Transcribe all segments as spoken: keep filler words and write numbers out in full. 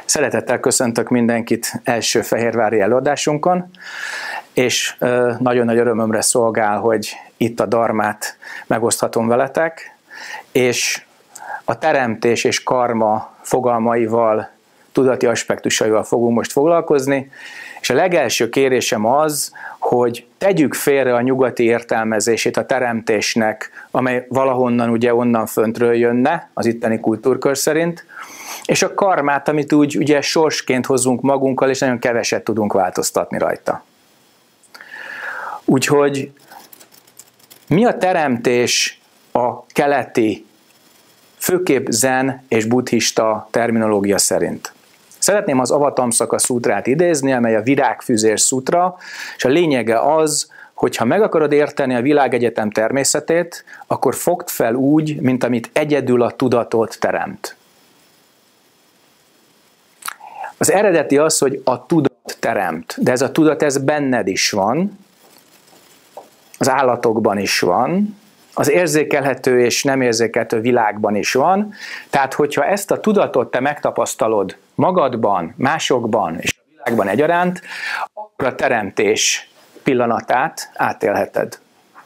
Szeretettel köszöntök mindenkit első fehérvári előadásunkon, és nagyon nagy örömömre szolgál, hogy itt a dharmát megoszthatom veletek, és a teremtés és karma fogalmaival, tudati aspektusaival fogunk most foglalkozni, és a legelső kérésem az, hogy tegyük félre a nyugati értelmezését a teremtésnek, amely valahonnan ugye onnan föntről jönne, az itteni kultúrkör szerint, és a karmát, amit úgy ugye sorsként hozzunk magunkkal, és nagyon keveset tudunk változtatni rajta. Úgyhogy mi a teremtés a keleti, főképp zen és buddhista terminológia szerint? Szeretném az Avatamsaka szútrát idézni, amely a virágfüzér szútra, és a lényege az, hogy ha meg akarod érteni a világegyetem természetét, akkor fogd fel úgy, mint amit egyedül a tudatot teremt. Az eredeti az, hogy a tudat teremt, de ez a tudat ez benned is van, az állatokban is van, az érzékelhető és nem érzékelhető világban is van. Tehát, hogyha ezt a tudatot te megtapasztalod magadban, másokban és a világban egyaránt, akkor a teremtés pillanatát átélheted.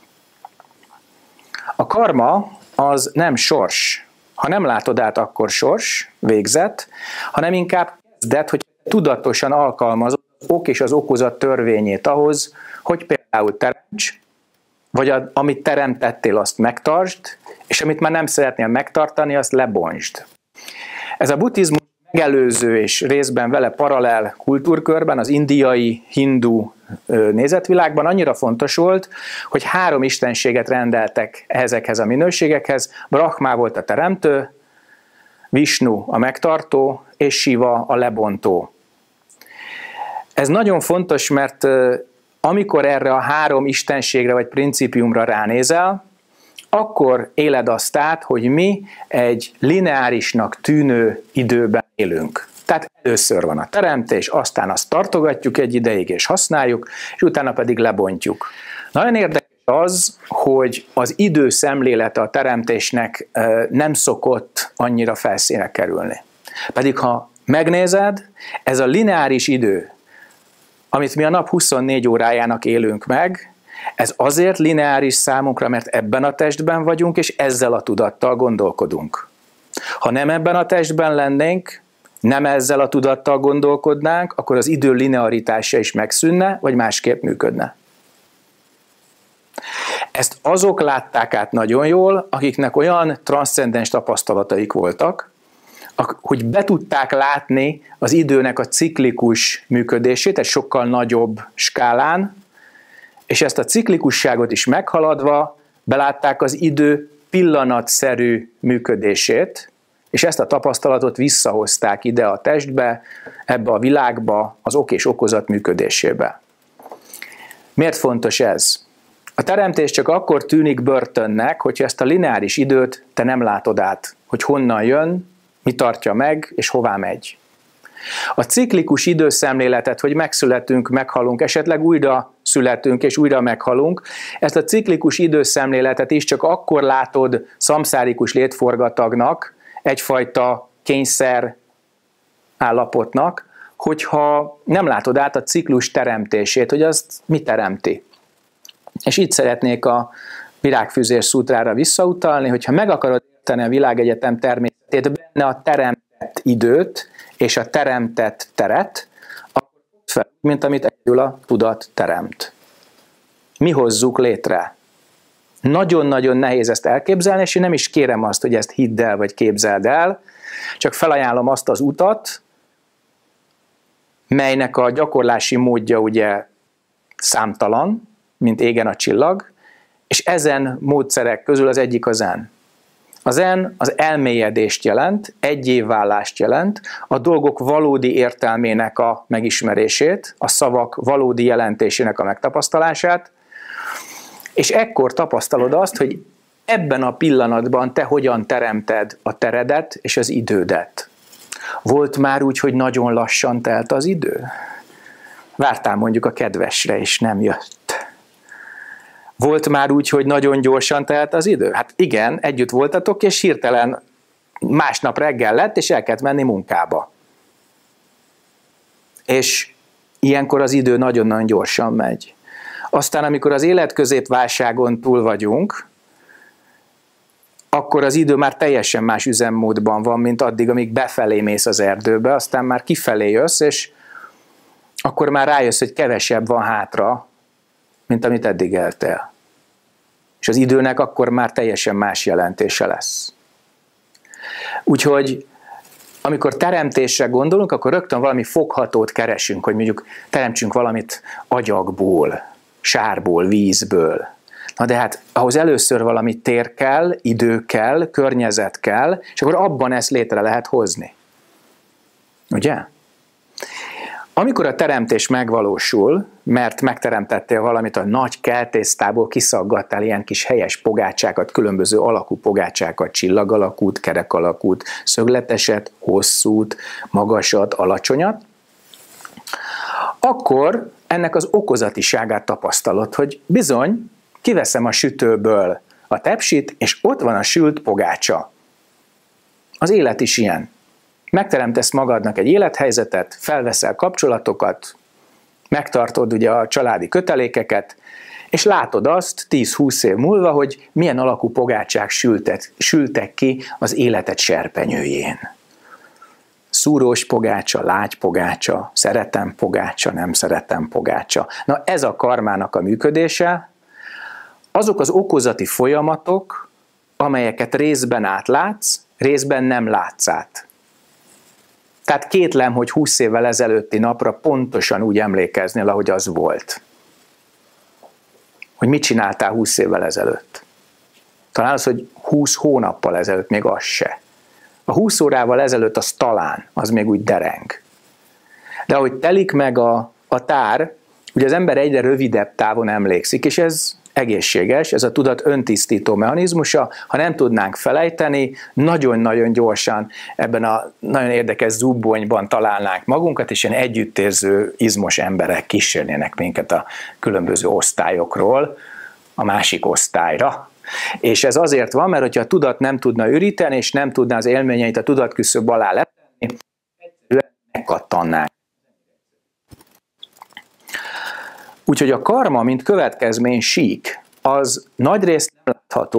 A karma az nem sors. Ha nem látod át, akkor sors, végzet, hanem inkább kezdet, hogy tudatosan alkalmazod az ok és az okozat törvényét ahhoz, hogy például teremts, vagy a, amit teremtettél, azt megtartsd, és amit már nem szeretnél megtartani, azt lebontsd. Ez a buddhizmus megelőző és részben vele paralel kultúrkörben, az indiai, hindu nézetvilágban annyira fontos volt, hogy három istenséget rendeltek ezekhez a minőségekhez. Brahma volt a teremtő, Visnu a megtartó, és Siva a lebontó. Ez nagyon fontos, mert amikor erre a három istenségre vagy principiumra ránézel, akkor éled azt át, hogy mi egy lineárisnak tűnő időben élünk. Tehát először van a teremtés, aztán azt tartogatjuk egy ideig és használjuk, és utána pedig lebontjuk. Nagyon érdekes az, hogy az idő szemlélete a teremtésnek nem szokott annyira felszínre kerülni. Pedig ha megnézed, ez a lineáris idő, amit mi a nap huszonnégy órájának élünk meg, ez azért lineáris számunkra, mert ebben a testben vagyunk, és ezzel a tudattal gondolkodunk. Ha nem ebben a testben lennénk, nem ezzel a tudattal gondolkodnánk, akkor az idő linearitása is megszűnne, vagy másképp működne. Ezt azok látták át nagyon jól, akiknek olyan transzcendens tapasztalataik voltak, hogy be tudták látni az időnek a ciklikus működését egy sokkal nagyobb skálán, és ezt a ciklikusságot is meghaladva belátták az idő pillanatszerű működését, és ezt a tapasztalatot visszahozták ide a testbe, ebbe a világba, az ok és okozat működésébe. Miért fontos ez? A teremtés csak akkor tűnik börtönnek, hogyha ezt a lineáris időt te nem látod át, hogy honnan jön, mi tartja meg, és hová megy. A ciklikus időszemléletet, hogy megszületünk, meghalunk, esetleg újra születünk, és újra meghalunk, ezt a ciklikus időszemléletet is csak akkor látod szamszárikus létforgatagnak, egyfajta kényszer állapotnak, hogyha nem látod át a ciklus teremtését, hogy azt mi teremti. És itt szeretnék a virágfüzér szútrára visszautalni, hogyha meg akarod érteni a világegyetem természetét, benne a teremtett időt és a teremtett teret, akkor fel, mint amit egyedül a tudat teremt. Mi hozzuk létre. Nagyon-nagyon nehéz ezt elképzelni, és én nem is kérem azt, hogy ezt hidd el, vagy képzeld el, csak felajánlom azt az utat, melynek a gyakorlási módja ugye számtalan, mint égen a csillag, és ezen módszerek közül az egyik a zen. A zen az elmélyedést jelent, egyévválást jelent, a dolgok valódi értelmének a megismerését, a szavak valódi jelentésének a megtapasztalását, és ekkor tapasztalod azt, hogy ebben a pillanatban te hogyan teremted a teredet és az idődet. Volt már úgy, hogy nagyon lassan telt az idő? Vártál mondjuk a kedvesre, és nem jött. Volt már úgy, hogy nagyon gyorsan telt az idő? Hát igen, együtt voltatok, és hirtelen másnap reggel lett, és el kellett menni munkába. és ilyenkor az idő nagyon-nagyon gyorsan megy. Aztán, amikor az életközépválságon túl vagyunk, akkor az idő már teljesen más üzemmódban van, mint addig, amíg befelé mész az erdőbe, aztán már kifelé jössz, és akkor már rájössz, hogy kevesebb van hátra, mint amit eddig éltél. És az időnek akkor már teljesen más jelentése lesz. Úgyhogy amikor teremtésre gondolunk, akkor rögtön valami foghatót keresünk, hogy mondjuk teremtsünk valamit agyagból, sárból, vízből. Na de hát ahhoz először valami tér kell, idő kell, környezet kell, és akkor abban ezt létre lehet hozni. Ugye? Amikor a teremtés megvalósul, mert megteremtettél valamit, a nagy keltésztából kiszaggattál ilyen kis helyes pogácsákat, különböző alakú pogácsákat, csillag alakút, kerek alakút, szögleteset, hosszút, magasat, alacsonyat, akkor ennek az okozatiságát tapasztalod, hogy bizony, kiveszem a sütőből a tepsit, és ott van a sült pogácsa. Az élet is ilyen. Megteremtesz magadnak egy élethelyzetet, felveszel kapcsolatokat, megtartod ugye a családi kötelékeket, és látod azt tíz-húsz év múlva, hogy milyen alakú pogácsák sültek, sültek ki az életed serpenyőjén. Szúrós pogácsa, lágy pogácsa, szeretem pogácsa, nem szeretem pogácsa. Na ez a karmának a működése, azok az okozati folyamatok, amelyeket részben átlátsz, részben nem látsz át. Tehát kétlem, hogy húsz évvel ezelőtti napra pontosan úgy emlékeznél, ahogy az volt. Hogy mit csináltál húsz évvel ezelőtt. Talán az, hogy húsz hónappal ezelőtt, még az se. A húsz órával ezelőtt az talán, az még úgy dereng. De ahogy telik meg a, a tár, ugye az ember egyre rövidebb távon emlékszik, és ez egészséges, ez a tudat öntisztító mechanizmusa, ha nem tudnánk felejteni, nagyon-nagyon gyorsan ebben a nagyon érdekes zubbonyban találnánk magunkat, és ilyen együttérző, izmos emberek kísérnének minket a különböző osztályokról a másik osztályra. És ez azért van, mert hogyha a tudat nem tudna üríteni, és nem tudná az élményeit a tudatküszöb alá letenni, egyszerűen megkattannánk. Úgyhogy a karma, mint következmény sík, az nagyrészt nem látható,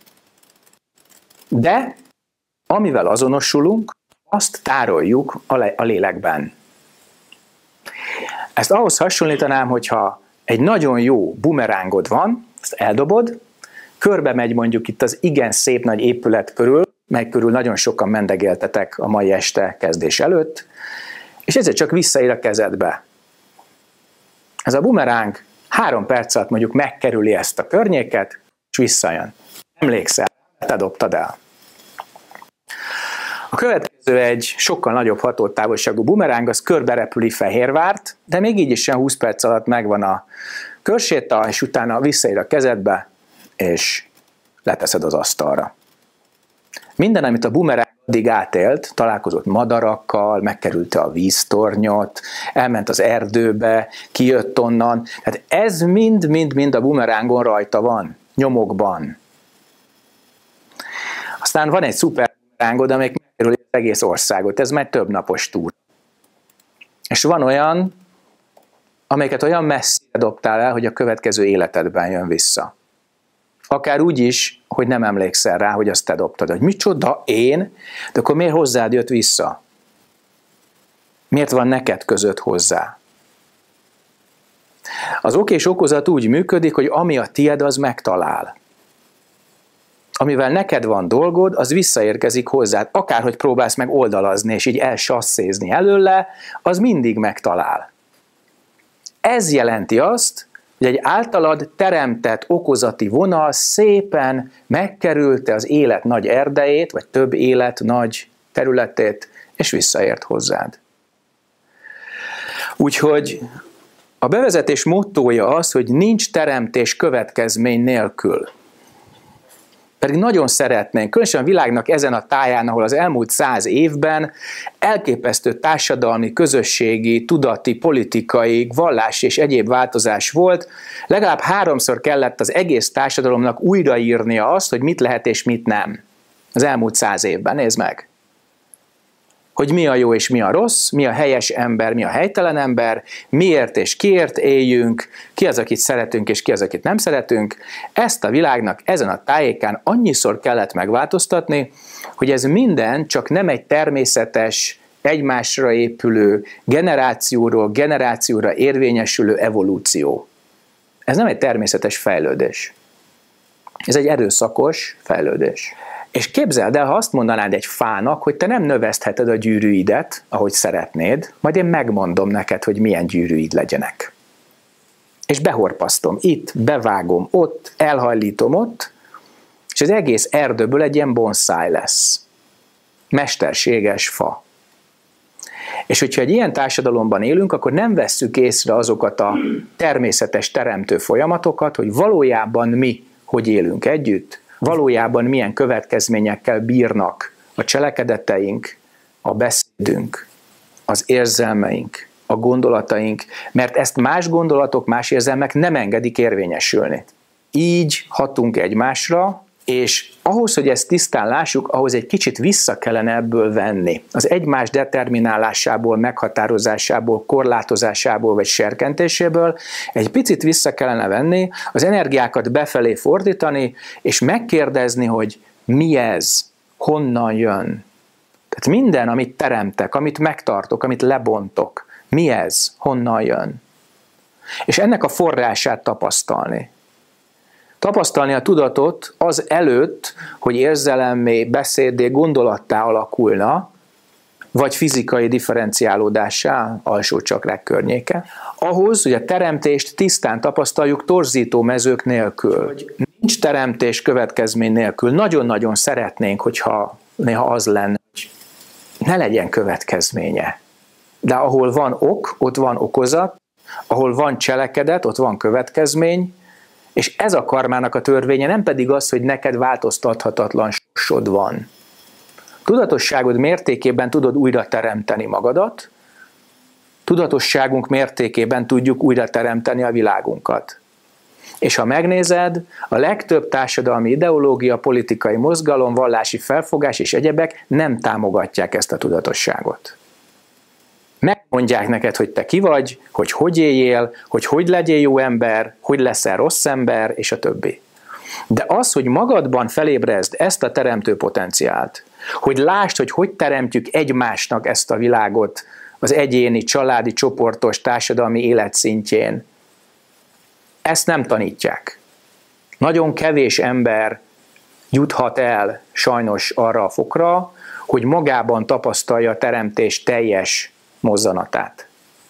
de amivel azonosulunk, azt tároljuk a lélekben. Ezt ahhoz hasonlítanám, hogyha egy nagyon jó bumerángod van, ezt eldobod, körbe megy mondjuk itt az igen szép nagy épület körül, mely körül nagyon sokan mendegéltetek a mai este kezdés előtt, és ezért csak visszaér a kezedbe. Ez a bumeráng három perc alatt mondjuk megkerüli ezt a környéket, és visszajön. Emlékszel, te dobtad el. A következő egy sokkal nagyobb hatótávolságú bumeráng, az körbe repüli Fehérvárt, de még így is ilyen húsz perc alatt megvan a körséta, és utána visszaér a kezedbe, és leteszed az asztalra. Minden, amit a bumeráng addig átélt, találkozott madarakkal, megkerülte a víztornyot, elment az erdőbe, kijött onnan. Tehát ez mind-mind-mind a bumerángon rajta van, nyomokban. Aztán van egy szuper bumerángod, amelyik megkerüli az egész országot. Ez már több napos túr. És van olyan, amelyeket olyan messzire dobtál el, hogy a következő életedben jön vissza. Akár úgy is, hogy nem emlékszel rá, hogy azt te dobtad. Hogy micsoda, én? De akkor miért hozzád jött vissza? Miért van neked között hozzá? Az ok és okozat úgy működik, hogy ami a tied, az megtalál. Amivel neked van dolgod, az visszaérkezik hozzád. Akárhogy próbálsz meg oldalazni, és így elsasszézni előle, az mindig megtalál. Ez jelenti azt, hogy egy általad teremtett okozati vonal szépen megkerülte az élet nagy erdejét, vagy több élet nagy területét, és visszaért hozzád. Úgyhogy a bevezetés mottója az, hogy nincs teremtés következmény nélkül. Pedig nagyon szeretnénk, különösen a világnak ezen a táján, ahol az elmúlt száz évben elképesztő társadalmi, közösségi, tudati, politikai, vallási és egyéb változás volt, legalább háromszor kellett az egész társadalomnak újraírnia azt, hogy mit lehet és mit nem. Az elmúlt száz évben, nézd meg. hogy mi a jó és mi a rossz, mi a helyes ember, mi a helytelen ember, miért és kiért éljünk, ki az, akit szeretünk és ki az, akit nem szeretünk. Ezt a világnak ezen a tájékán annyiszor kellett megváltoztatni, hogy ez minden csak nem egy természetes, egymásra épülő, generációról generációra érvényesülő evolúció. Ez nem egy természetes fejlődés. Ez egy erőszakos fejlődés. És képzeld el, ha azt mondanád egy fának, hogy te nem növesztheted a gyűrűidet, ahogy szeretnéd, majd én megmondom neked, hogy milyen gyűrűid legyenek. És behorpasztom itt, bevágom ott, elhajlítom ott, és az egész erdőből egy ilyen bonszáj lesz. Mesterséges fa. És hogyha egy ilyen társadalomban élünk, akkor nem vesszük észre azokat a természetes teremtő folyamatokat, hogy valójában mi hogy élünk együtt, valójában milyen következményekkel bírnak a cselekedeteink, a beszédünk, az érzelmeink, a gondolataink, mert ezt más gondolatok, más érzelmek nem engedik érvényesülni. Így hatunk egymásra, és ahhoz, hogy ezt tisztán lássuk, ahhoz egy kicsit vissza kellene ebből venni. Az egymás determinálásából, meghatározásából, korlátozásából vagy serkentéséből egy picit vissza kellene venni, az energiákat befelé fordítani, és megkérdezni, hogy mi ez, honnan jön. Tehát minden, amit teremtek, amit megtartok, amit lebontok, mi ez, honnan jön. És ennek a forrását tapasztalni. Tapasztalni a tudatot az előtt, hogy érzelemmé, beszéddé, gondolattá alakulna, vagy fizikai differenciálódássá, alsó csakrák környéke. Ahhoz, hogy a teremtést tisztán tapasztaljuk torzító mezők nélkül. Hogy nincs teremtés következmény nélkül. Nagyon-nagyon szeretnénk, hogyha néha az lenne, hogy ne legyen következménye. De ahol van ok, ott van okozat, ahol van cselekedet, ott van következmény, és ez a karmának a törvénye, nem pedig az, hogy neked változtathatatlan sorsod van. Tudatosságod mértékében tudod újra teremteni magadat, tudatosságunk mértékében tudjuk újra teremteni a világunkat. És ha megnézed, a legtöbb társadalmi ideológia, politikai mozgalom, vallási felfogás és egyebek nem támogatják ezt a tudatosságot. Megmondják neked, hogy te ki vagy, hogy hogy éljél, hogy hogy legyél jó ember, hogy leszel rossz ember, és a többi. De az, hogy magadban felébrezd ezt a teremtő potenciált, hogy lásd, hogy hogy teremtjük egymásnak ezt a világot az egyéni, családi, csoportos, társadalmi életszintjén, ezt nem tanítják. Nagyon kevés ember juthat el sajnos arra a fokra, hogy magában tapasztalja a teremtés teljes mozzanatát.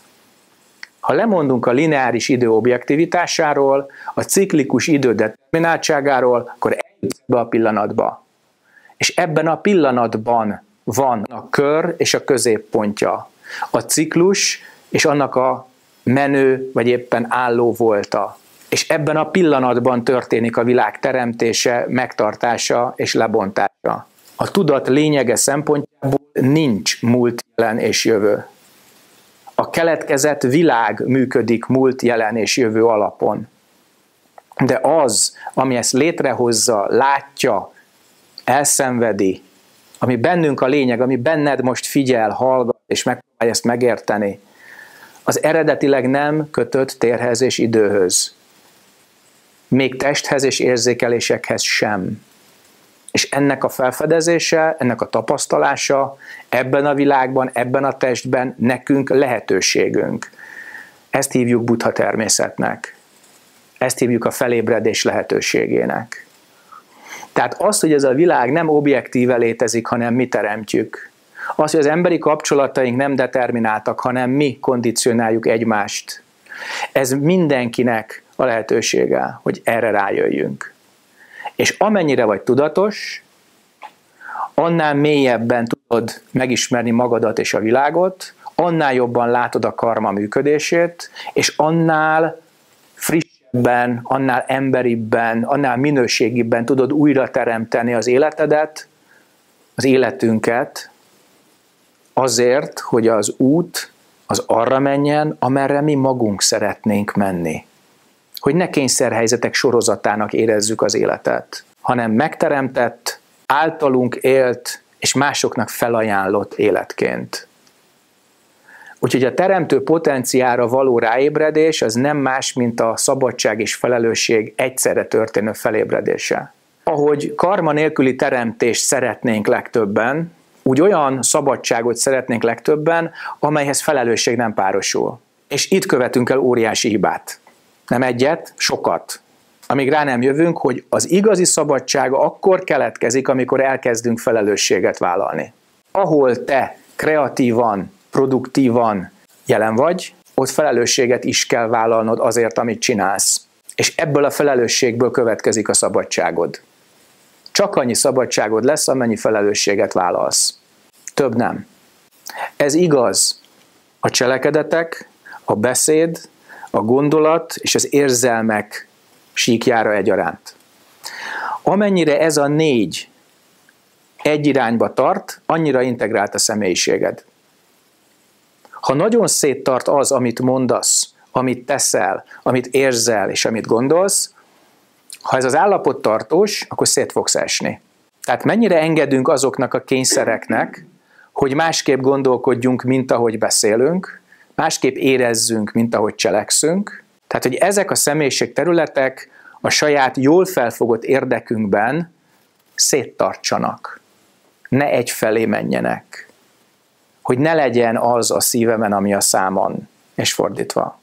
Ha lemondunk a lineáris idő objektivitásáról, a ciklikus idő determináltságáról, akkor eljutsz ebbe a pillanatba. És ebben a pillanatban van a kör és a középpontja. A ciklus és annak a menő vagy éppen álló volta. És ebben a pillanatban történik a világ teremtése, megtartása és lebontása. A tudat lényege szempontjából nincs múlt, jelen és jövő. A keletkezett világ működik múlt, jelen és jövő alapon. De az, ami ezt létrehozza, látja, elszenvedi, ami bennünk a lényeg, ami benned most figyel, hallgat és megpróbálja ezt megérteni, az eredetileg nem kötött térhez és időhöz. Még testhez és érzékelésekhez sem. És ennek a felfedezése, ennek a tapasztalása ebben a világban, ebben a testben nekünk lehetőségünk. Ezt hívjuk Buddha természetnek. Ezt hívjuk a felébredés lehetőségének. Tehát az, hogy ez a világ nem objektíve létezik, hanem mi teremtjük. Az, hogy az emberi kapcsolataink nem determináltak, hanem mi kondicionáljuk egymást. Ez mindenkinek a lehetősége, hogy erre rájöjjünk. És amennyire vagy tudatos, annál mélyebben tudod megismerni magadat és a világot, annál jobban látod a karma működését, és annál frissebben, annál emberibben, annál minőségibben tudod újra teremteni az életedet, az életünket, azért, hogy az út az arra menjen, amerre mi magunk szeretnénk menni. Hogy ne kényszerhelyzetek sorozatának érezzük az életet, hanem megteremtett, általunk élt és másoknak felajánlott életként. Úgyhogy a teremtő potenciálra való ráébredés az nem más, mint a szabadság és felelősség egyszerre történő felébredése. Ahogy karma nélküli teremtést szeretnénk legtöbben, úgy olyan szabadságot szeretnénk legtöbben, amelyhez felelősség nem párosul. És itt követünk el óriási hibát. Nem egyet, sokat. Amíg rá nem jövünk, hogy az igazi szabadság akkor keletkezik, amikor elkezdünk felelősséget vállalni. Ahol te kreatívan, produktívan jelen vagy, ott felelősséget is kell vállalnod azért, amit csinálsz. És ebből a felelősségből következik a szabadságod. Csak annyi szabadságod lesz, amennyi felelősséget vállalsz. Több nem. Ez igaz a cselekedetek, a beszéd, a gondolat és az érzelmek síkjára egyaránt. Amennyire ez a négy egy irányba tart, annyira integrált a személyiséged. Ha nagyon széttart az, amit mondasz, amit teszel, amit érzel és amit gondolsz, ha ez az állapot tartós, akkor szét fogsz esni. Tehát mennyire engedünk azoknak a kényszereknek, hogy másképp gondolkodjunk, mint ahogy beszélünk, másképp érezzünk, mint ahogy cselekszünk. Tehát, hogy ezek a személyiség területek a saját jól felfogott érdekünkben széttartsanak. Ne egyfelé menjenek. Hogy ne legyen az a szívemen, ami a számon, és fordítva.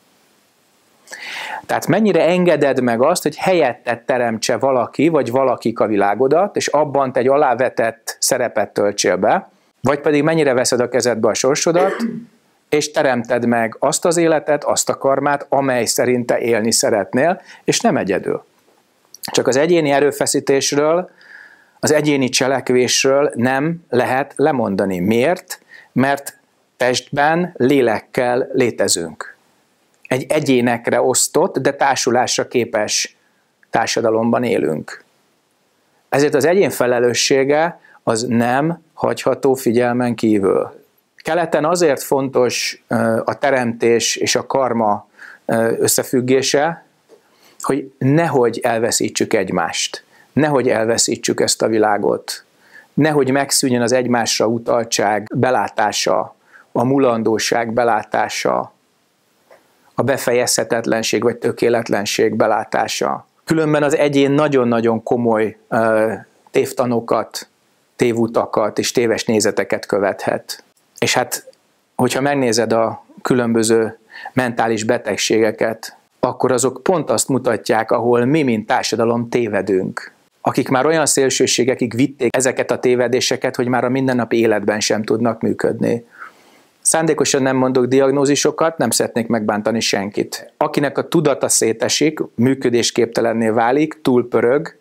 Tehát mennyire engeded meg azt, hogy helyetted teremtse valaki, vagy valakik a világodat, és abban te egy alávetett szerepet töltsél be, vagy pedig mennyire veszed a kezedbe a sorsodat, és teremted meg azt az életet, azt a karmát, amely szerint te élni szeretnél, és nem egyedül. Csak az egyéni erőfeszítésről, az egyéni cselekvésről nem lehet lemondani. Miért? Mert testben, lélekkel létezünk. Egy egyénekre osztott, de társulásra képes társadalomban élünk. Ezért az egyén felelőssége az nem hagyható figyelmen kívül. Keleten azért fontos a teremtés és a karma összefüggése, hogy nehogy elveszítsük egymást, nehogy elveszítsük ezt a világot, nehogy megszűnjön az egymásra utaltság belátása, a mulandóság belátása, a befejezhetetlenség vagy tökéletlenség belátása. Különben az egyén nagyon-nagyon komoly uh, tévtanokat, tévutakat és téves nézeteket követhet. És hát, hogyha megnézed a különböző mentális betegségeket, akkor azok pont azt mutatják, ahol mi, mint társadalom tévedünk. Akik már olyan szélsőségekig vitték ezeket a tévedéseket, hogy már a mindennapi életben sem tudnak működni. Szándékosan nem mondok diagnózisokat, nem szeretnék megbántani senkit. Akinek a tudata szétesik, működésképtelenné válik, túlpörög,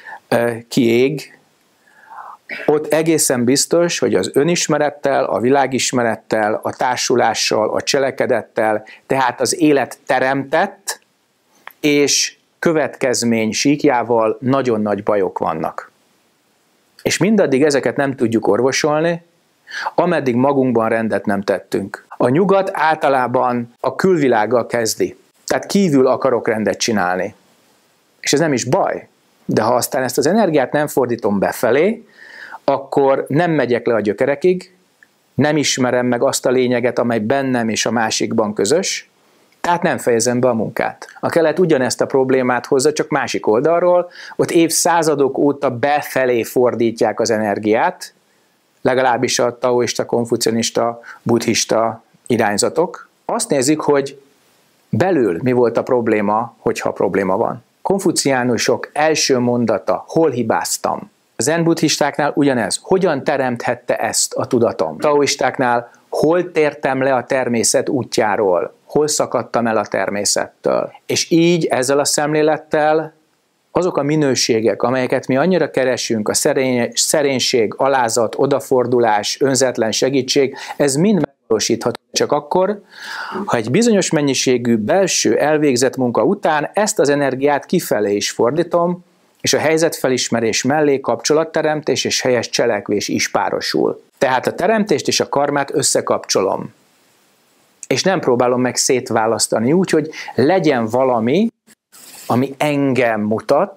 kiég, ott egészen biztos, hogy az önismerettel, a világismerettel, a társulással, a cselekedettel, tehát az élet teremtett és következmény síkjával nagyon nagy bajok vannak. És mindaddig ezeket nem tudjuk orvosolni, ameddig magunkban rendet nem tettünk. A nyugat általában a külvilággal kezdi. Tehát kívül akarok rendet csinálni. És ez nem is baj. De ha aztán ezt az energiát nem fordítom befelé, akkor nem megyek le a gyökerekig, nem ismerem meg azt a lényeget, amely bennem és a másikban közös, tehát nem fejezem be a munkát. A kelet ugyanezt a problémát hozza, csak másik oldalról, ott évszázadok óta befelé fordítják az energiát, legalábbis a taoista, konfucionista, buddhista irányzatok. Azt nézik, hogy belül mi volt a probléma, hogyha probléma van. Konfuciánusok első mondata, hol hibáztam? A zen buddhistáknál ugyanez, hogyan teremthette ezt a tudatom? Taoistáknál hol tértem le a természet útjáról? Hol szakadtam el a természettől? És így ezzel a szemlélettel azok a minőségek, amelyeket mi annyira keresünk, a szerény, szerénység, alázat, odafordulás, önzetlen segítség, ez mind megvalósítható csak akkor, ha egy bizonyos mennyiségű belső elvégzett munka után ezt az energiát kifelé is fordítom, és a helyzetfelismerés mellé kapcsolatteremtés és helyes cselekvés is párosul. Tehát a teremtést és a karmát összekapcsolom. És nem próbálom meg szétválasztani úgy, hogy legyen valami, ami engem mutat,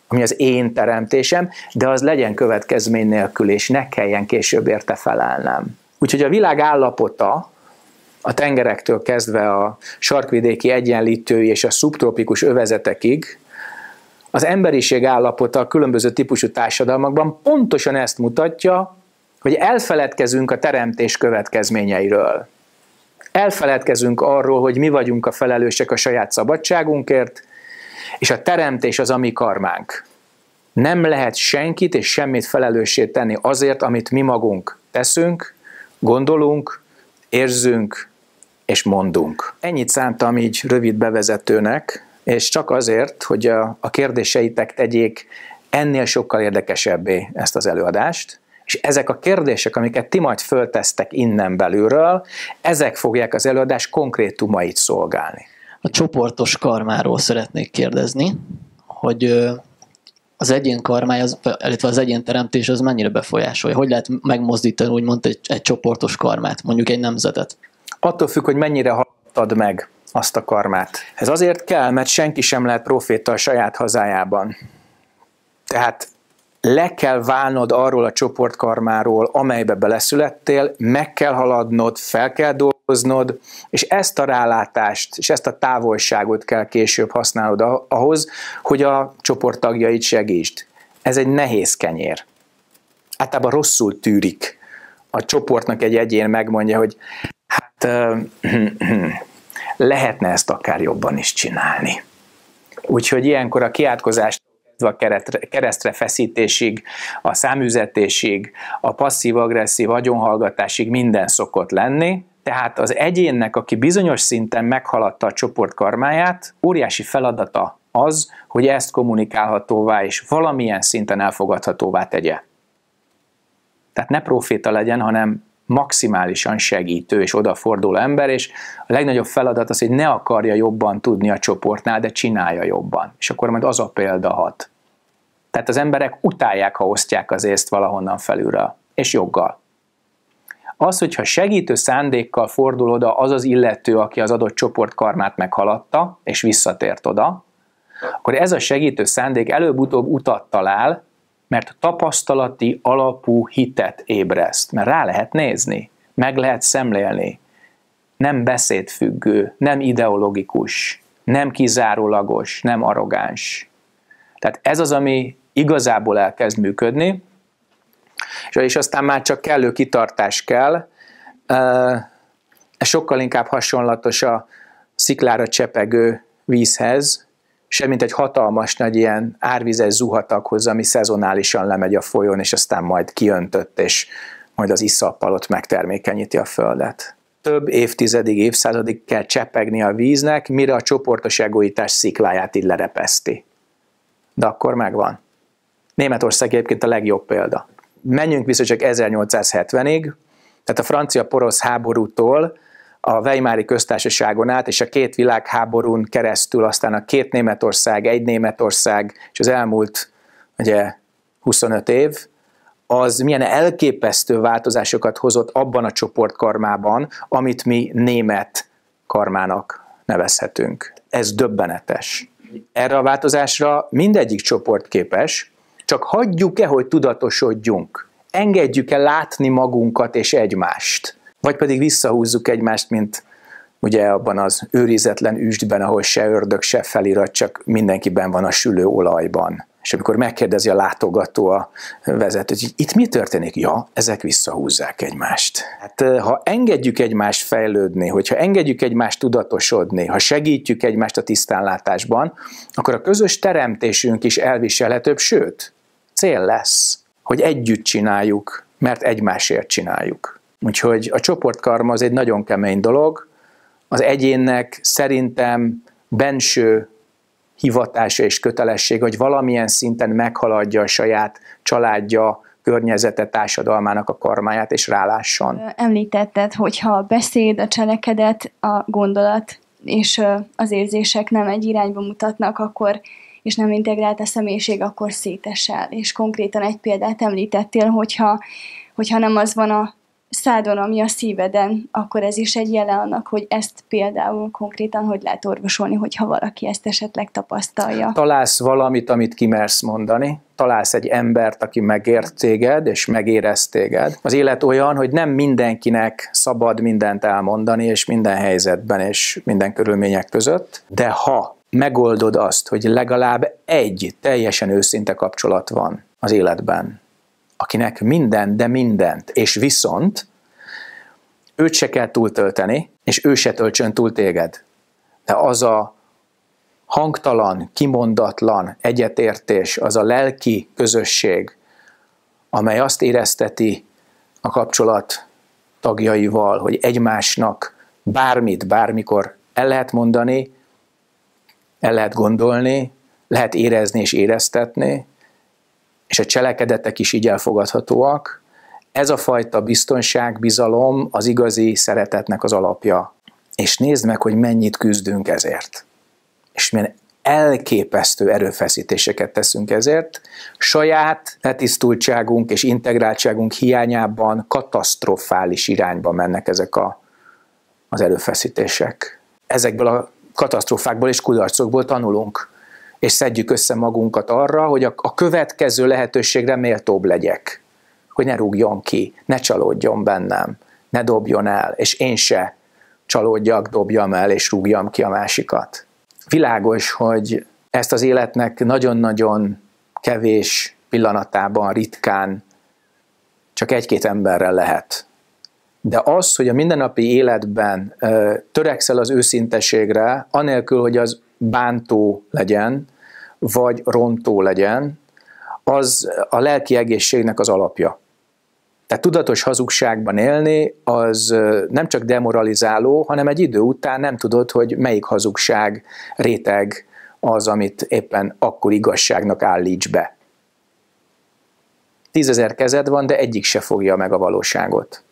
ami az én teremtésem, de az legyen következmény nélkül, és ne kelljen később érte felelnem. Úgyhogy a világ állapota, a tengerektől kezdve a sarkvidéki egyenlítői és a szubtrópikus övezetekig, az emberiség állapota a különböző típusú társadalmakban pontosan ezt mutatja, hogy elfeledkezünk a teremtés következményeiről. Elfeledkezünk arról, hogy mi vagyunk a felelősek a saját szabadságunkért, és a teremtés az a mi karmánk. Nem lehet senkit és semmit felelőssé tenni azért, amit mi magunk teszünk, gondolunk, érzünk és mondunk. Ennyit szántam így rövid bevezetőnek, és csak azért, hogy a, a kérdéseitek tegyék ennél sokkal érdekesebbé ezt az előadást, és ezek a kérdések, amiket ti majd föltesztek innen belülről, ezek fogják az előadás konkrétumait szolgálni. A csoportos karmáról szeretnék kérdezni, hogy az egyén karmája, illetve az egyén teremtés az mennyire befolyásolja? Hogy lehet megmozdítani úgymond egy, egy csoportos karmát, mondjuk egy nemzetet? Attól függ, hogy mennyire hallottad meg azt a karmát. Ez azért kell, mert senki sem lehet proféta a saját hazájában. Tehát le kell válnod arról a csoportkarmáról, amelybe beleszülettél, meg kell haladnod, fel kell dolgoznod, és ezt a rálátást, és ezt a távolságot kell később használnod ahhoz, hogy a csoport tagjait segítsd. Ez egy nehéz kenyér. Általában rosszul tűrik. A csoportnak egy egyén megmondja, hogy hát lehetne ezt akár jobban is csinálni. Úgyhogy ilyenkor a kiátkozást a keresztre feszítésig, a száműzetésig, a passzív-agresszív agyonhallgatásig minden szokott lenni. Tehát az egyénnek, aki bizonyos szinten meghaladta a csoport karmáját, óriási feladata az, hogy ezt kommunikálhatóvá és valamilyen szinten elfogadhatóvá tegye. Tehát ne proféta legyen, hanem maximálisan segítő és odaforduló ember, és a legnagyobb feladat az, hogy ne akarja jobban tudni a csoportnál, de csinálja jobban. És akkor majd az a példa hat. Tehát az emberek utálják, ha osztják az észt valahonnan felülről, és joggal. Az, hogyha segítő szándékkal fordul oda az az illető, aki az adott csoport karmát meghaladta, és visszatért oda, akkor ez a segítő szándék előbb-utóbb utat talál, mert tapasztalati alapú hitet ébreszt, mert rá lehet nézni, meg lehet szemlélni. Nem beszédfüggő, nem ideológikus, nem kizárólagos, nem arrogáns. Tehát ez az, ami igazából elkezd működni, és aztán már csak kellő kitartás kell. Ez sokkal inkább hasonlatos a sziklára csepegő vízhez, semmint egy hatalmas nagy ilyen árvizes zuhataghoz, ami szezonálisan lemegy a folyón, és aztán majd kiöntött, és majd az iszappal ott megtermékenyíti a földet. Több évtizedig, évszázadig kell csepegni a víznek, mire a csoportos egoitás szikláját így lerepeszti. De akkor megvan. Németország egyébként a legjobb példa. Menjünk vissza csak ezernyolcszázhetvenig, tehát a francia-porosz háborútól a Weimári köztársaságon át, és a két világháborún keresztül aztán a két Németország, egy Németország, és az elmúlt ugye, huszonöt év, az milyen elképesztő változásokat hozott abban a csoportkarmában, amit mi német karmának nevezhetünk. Ez döbbenetes. Erre a változásra mindegyik csoport képes, csak hagyjuk-e, hogy tudatosodjunk? Engedjük-e látni magunkat és egymást? Vagy pedig visszahúzzuk egymást, mint ugye abban az őrizetlen üstben, ahol se ördög, se felirat, csak mindenkiben van a sülő olajban. És amikor megkérdezi a látogató a vezetőt, hogy itt mi történik? Ja, ezek visszahúzzák egymást. Hát ha engedjük egymást fejlődni, hogyha engedjük egymást tudatosodni, ha segítjük egymást a tisztánlátásban, akkor a közös teremtésünk is elviselhetőbb, sőt, cél lesz, hogy együtt csináljuk, mert egymásért csináljuk. Úgyhogy a csoportkarma az egy nagyon kemény dolog, az egyénnek szerintem benső hivatása és kötelesség, hogy valamilyen szinten meghaladja a saját családja, környezete, társadalmának a karmáját, és rálásson. Említetted, hogyha a beszéd, a cselekedet, a gondolat és az érzések nem egy irányba mutatnak, akkor, és nem integrált a személyiség, akkor szétesel. És konkrétan egy példát említettél, hogyha, hogyha nem az van a szádon, ami a szíveden, akkor ez is egy jele annak, hogy ezt például konkrétan hogy lehet orvosolni, hogyha valaki ezt esetleg tapasztalja. Találsz valamit, amit kimersz mondani, találsz egy embert, aki megért téged, és megérez téged. Az élet olyan, hogy nem mindenkinek szabad mindent elmondani, és minden helyzetben, és minden körülmények között, de ha megoldod azt, hogy legalább egy teljesen őszinte kapcsolat van az életben, akinek minden, de mindent, és viszont őt se kell túltölteni, és ő se töltsön túl téged. De az a hangtalan, kimondatlan egyetértés, az a lelki közösség, amely azt érezteti a kapcsolat tagjaival, hogy egymásnak bármit, bármikor el lehet mondani, el lehet gondolni, lehet érezni és éreztetni, és a cselekedetek is így elfogadhatóak. Ez a fajta biztonság, bizalom az igazi szeretetnek az alapja. És nézd meg, hogy mennyit küzdünk ezért. És milyen elképesztő erőfeszítéseket teszünk ezért. Saját letisztultságunk és integráltságunk hiányában katasztrofális irányba mennek ezek a, az erőfeszítések. Ezekből a katasztrófákból és kudarcokból tanulunk, és szedjük össze magunkat arra, hogy a, a következő lehetőségre méltóbb legyek. Hogy ne rúgjon ki, ne csalódjon bennem, ne dobjon el, és én se csalódjak, dobjam el, és rúgjam ki a másikat. Világos, hogy ezt az életnek nagyon-nagyon kevés pillanatában, ritkán csak egy-két emberrel lehet. De az, hogy a mindennapi életben ö, törekszel az őszinteségre, anélkül, hogy az bántó legyen, vagy rontó legyen, az a lelki egészségnek az alapja. Tehát tudatos hazugságban élni, az nem csak demoralizáló, hanem egy idő után nem tudod, hogy melyik hazugság réteg az, amit éppen akkor igazságnak állíts be. Tízezer kezed van, de egyik se fogja meg a valóságot.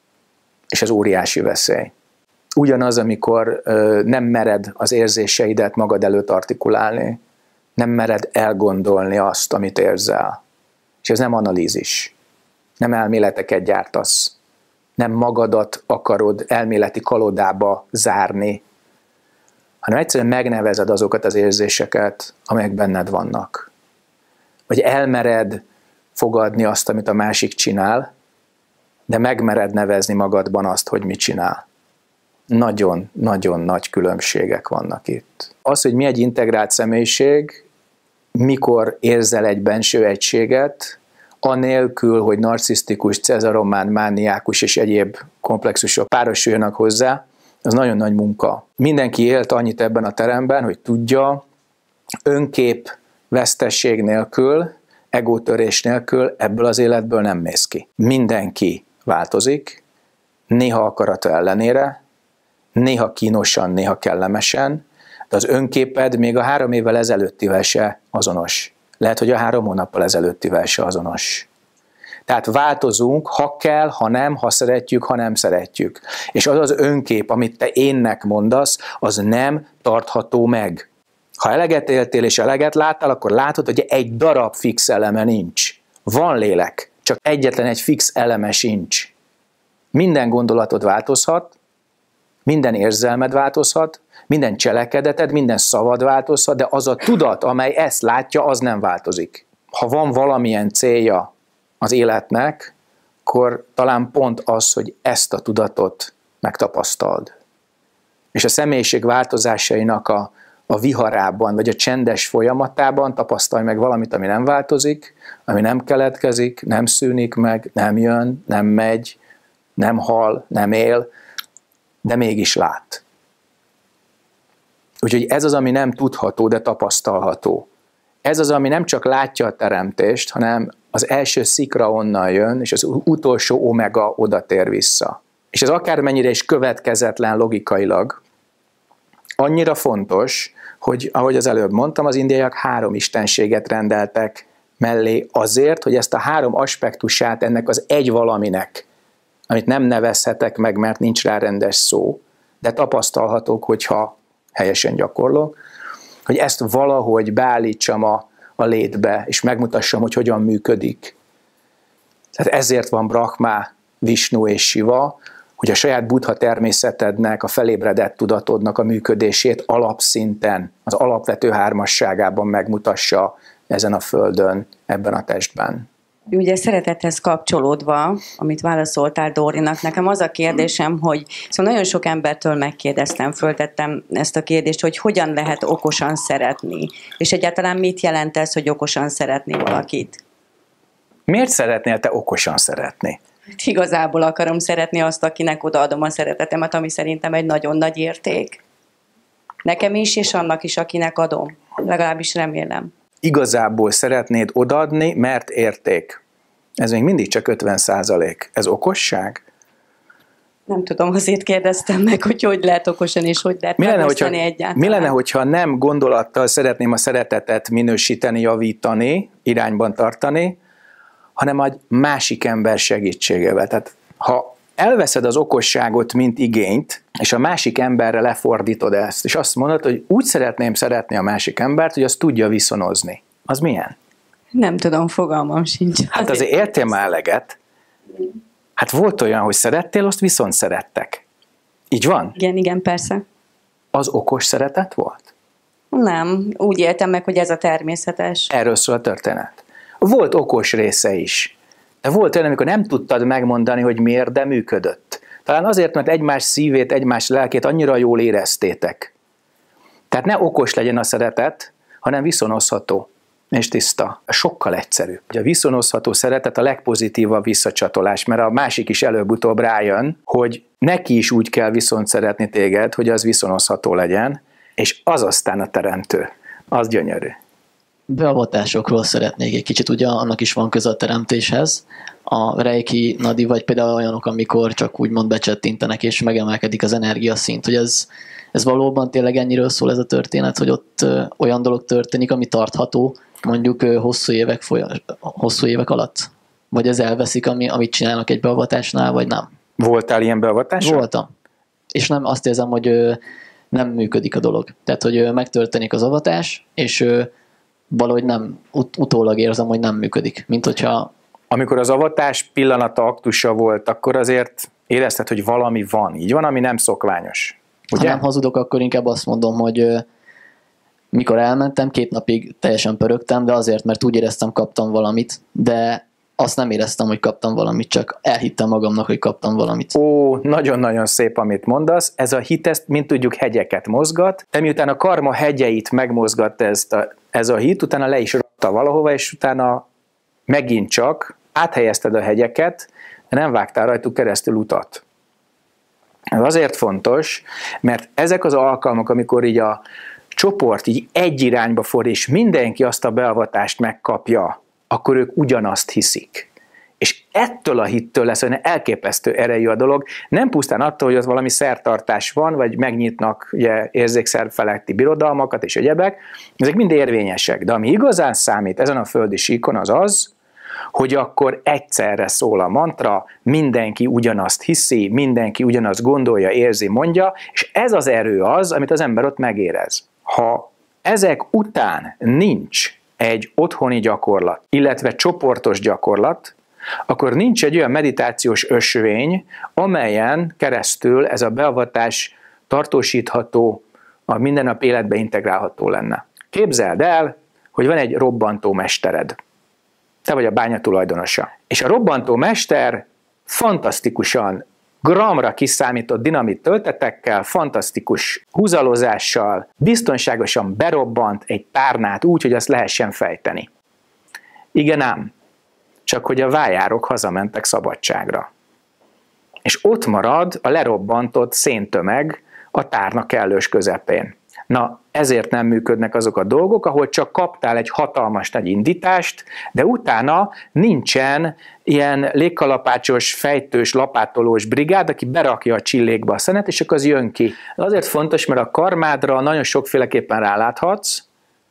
És ez óriási veszély. Ugyanaz, amikor ö, nem mered az érzéseidet magad előtt artikulálni, nem mered elgondolni azt, amit érzel. És ez nem analízis. Nem elméleteket gyártasz. Nem magadat akarod elméleti kalodába zárni, hanem egyszerűen megnevezed azokat az érzéseket, amelyek benned vannak. Vagy elmered fogadni azt, amit a másik csinál, de megmered nevezni magadban azt, hogy mit csinál. Nagyon-nagyon nagy különbségek vannak itt. Az, hogy mi egy integrált személyiség, mikor érzel egy benső egységet, anélkül, hogy narcisztikus, cezaromán, mániákus és egyéb komplexusok párosuljanak hozzá, az nagyon nagy munka. Mindenki élt annyit ebben a teremben, hogy tudja, önkép vesztesség nélkül, egótörés nélkül ebből az életből nem mész ki. Mindenki változik, néha akarata ellenére, néha kínosan, néha kellemesen, de az önképed még a három évvel ezelőttivel se azonos. Lehet, hogy a három hónappal ezelőttivel se azonos. Tehát változunk, ha kell, ha nem, ha szeretjük, ha nem szeretjük. És az az önkép, amit te énnek mondasz, az nem tartható meg. Ha eleget éltél és eleget láttál, akkor látod, hogy egy darab fix eleme nincs. Van lélek, csak egyetlen egy fix eleme sincs. Minden gondolatod változhat, minden érzelmed változhat, minden cselekedeted, minden szavad változhat, de az a tudat, amely ezt látja, az nem változik. Ha van valamilyen célja az életnek, akkor talán pont az, hogy ezt a tudatot megtapasztald. És a személyiség változásainak a, a viharában, vagy a csendes folyamatában tapasztalj meg valamit, ami nem változik, ami nem keletkezik, nem szűnik meg, nem jön, nem megy, nem hal, nem él, de mégis lát. Úgyhogy ez az, ami nem tudható, de tapasztalható. Ez az, ami nem csak látja a teremtést, hanem az első szikra onnan jön, és az utolsó omega oda tér vissza. És ez akármennyire is következetlen logikailag, annyira fontos, hogy ahogy az előbb mondtam, az indiaiak három istenséget rendeltek mellé azért, hogy ezt a három aspektusát ennek az egy valaminek, amit nem nevezhetek meg, mert nincs rá rendes szó, de tapasztalhatók, hogyha helyesen gyakorlok, hogy ezt valahogy beállítsam a, a létbe, és megmutassam, hogy hogyan működik. Tehát ezért van Brahma Visnu és Siva, hogy a saját buddha természetednek, a felébredett tudatodnak a működését alapszinten, az alapvető hármasságában megmutassa ezen a földön, ebben a testben. Ugye szeretethez kapcsolódva, amit válaszoltál Dórinak, nekem az a kérdésem, hogy szóval nagyon sok embertől megkérdeztem, föltettem ezt a kérdést, hogy hogyan lehet okosan szeretni, és egyáltalán mit jelent ez, hogy okosan szeretni valakit? Miért szeretnél te okosan szeretni? Igazából akarom szeretni azt, akinek odaadom a szeretetemet, ami szerintem egy nagyon nagy érték. Nekem is, és annak is, akinek adom. Legalábbis remélem. Igazából szeretnéd odaadni, mert érték. Ez még mindig csak ötven százalék. Ez okosság? Nem tudom, azért kérdeztem meg, hogy hogy lehet okosan, és hogy lehet megosztani egyáltalán. Mi lenne, hogyha nem gondolattal szeretném a szeretetet minősíteni, javítani, irányban tartani, hanem egy másik ember segítségével. Tehát ha elveszed az okosságot, mint igényt, és a másik emberre lefordítod ezt, és azt mondod, hogy úgy szeretném szeretni a másik embert, hogy azt tudja viszonozni. Az milyen? Nem tudom, fogalmam sincs. Hát azért értél már eleget. Hát volt olyan, hogy szerettél, azt viszont szerettek. Így van? Igen, igen, persze. Az okos szeretet volt? Nem, úgy éltem meg, hogy ez a természetes. Erről szól a történet. Volt okos része is. De volt olyan, amikor nem tudtad megmondani, hogy miért, de működött. Talán azért, mert egymás szívét, egymás lelkét annyira jól éreztétek. Tehát ne okos legyen a szeretet, hanem viszonozható és tiszta. Sokkal egyszerűbb. A viszonozható szeretet a legpozitívabb visszacsatolás, mert a másik is előbb-utóbb rájön, hogy neki is úgy kell viszont szeretni téged, hogy az viszonozható legyen, és az aztán a teremtő. Az gyönyörű. Beavatásokról szeretnék egy kicsit, ugye annak is van köze a teremtéshez. A reiki, nadi, vagy például olyanok, amikor csak úgymond becsettintenek, és megemelkedik az energiaszint, hogy ez, ez valóban tényleg ennyiről szól ez a történet, hogy ott olyan dolog történik, ami tartható, mondjuk hosszú évek, folyam, hosszú évek alatt? Vagy ez elveszik, ami, amit csinálnak egy beavatásnál, vagy nem? Voltál ilyen beavatásra? Voltam. És nem azt érzem, hogy nem működik a dolog. Tehát, hogy megtörténik az avatás, és valahogy nem, ut- utólag érzem, hogy nem működik. Mint hogyha... Amikor az avatás pillanata, aktusa volt, akkor azért érezted, hogy valami van. Így van, ami nem szokványos. Ugye? Ha nem hazudok, akkor inkább azt mondom, hogy mikor elmentem, két napig teljesen pörögtem, de azért, mert úgy éreztem, kaptam valamit, de azt nem éreztem, hogy kaptam valamit, csak elhittem magamnak, hogy kaptam valamit. Ó, nagyon-nagyon szép, amit mondasz. Ez a hit, ezt, mint tudjuk, hegyeket mozgat. De miután a karma hegyeit megmozgatta ezt a, ez a hit, utána le is rakta valahova, és utána megint csak áthelyezted a hegyeket, de nem vágtál rajtuk keresztül utat. Ez azért fontos, mert ezek az alkalmak, amikor így a csoport így egy irányba ford, és mindenki azt a beavatást megkapja, akkor ők ugyanazt hiszik. És ettől a hittől lesz olyan elképesztő erejű a dolog, nem pusztán attól, hogy ott valami szertartás van, vagy megnyitnak ugye, érzékszerv feletti birodalmakat és egyebek, ezek mind érvényesek. De ami igazán számít ezen a földi síkon az az, hogy akkor egyszerre szól a mantra, mindenki ugyanazt hiszi, mindenki ugyanazt gondolja, érzi, mondja, és ez az erő az, amit az ember ott megérez. Ha ezek után nincs egy otthoni gyakorlat, illetve csoportos gyakorlat, akkor nincs egy olyan meditációs ösvény, amelyen keresztül ez a beavatás tartósítható, a mindennap életbe integrálható lenne. Képzeld el, hogy van egy robbantó mestered. Te vagy a bánya tulajdonosa. És a robbantó mester fantasztikusan, gramra kiszámított dinamit töltetekkel, fantasztikus húzalozással, biztonságosan berobbant egy párnát úgy, hogy azt lehessen fejteni. Igen ám, csak hogy a vájárok hazamentek szabadságra. És ott marad a lerobbantott széntömeg a tárna kellős közepén. Na, ezért nem működnek azok a dolgok, ahol csak kaptál egy hatalmas nagy indítást, de utána nincsen ilyen légkalapácsos, fejtős, lapátolós brigád, aki berakja a csillékba a szenet, és akkor az jön ki. Azért fontos, mert a karmádra nagyon sokféleképpen ráláthatsz,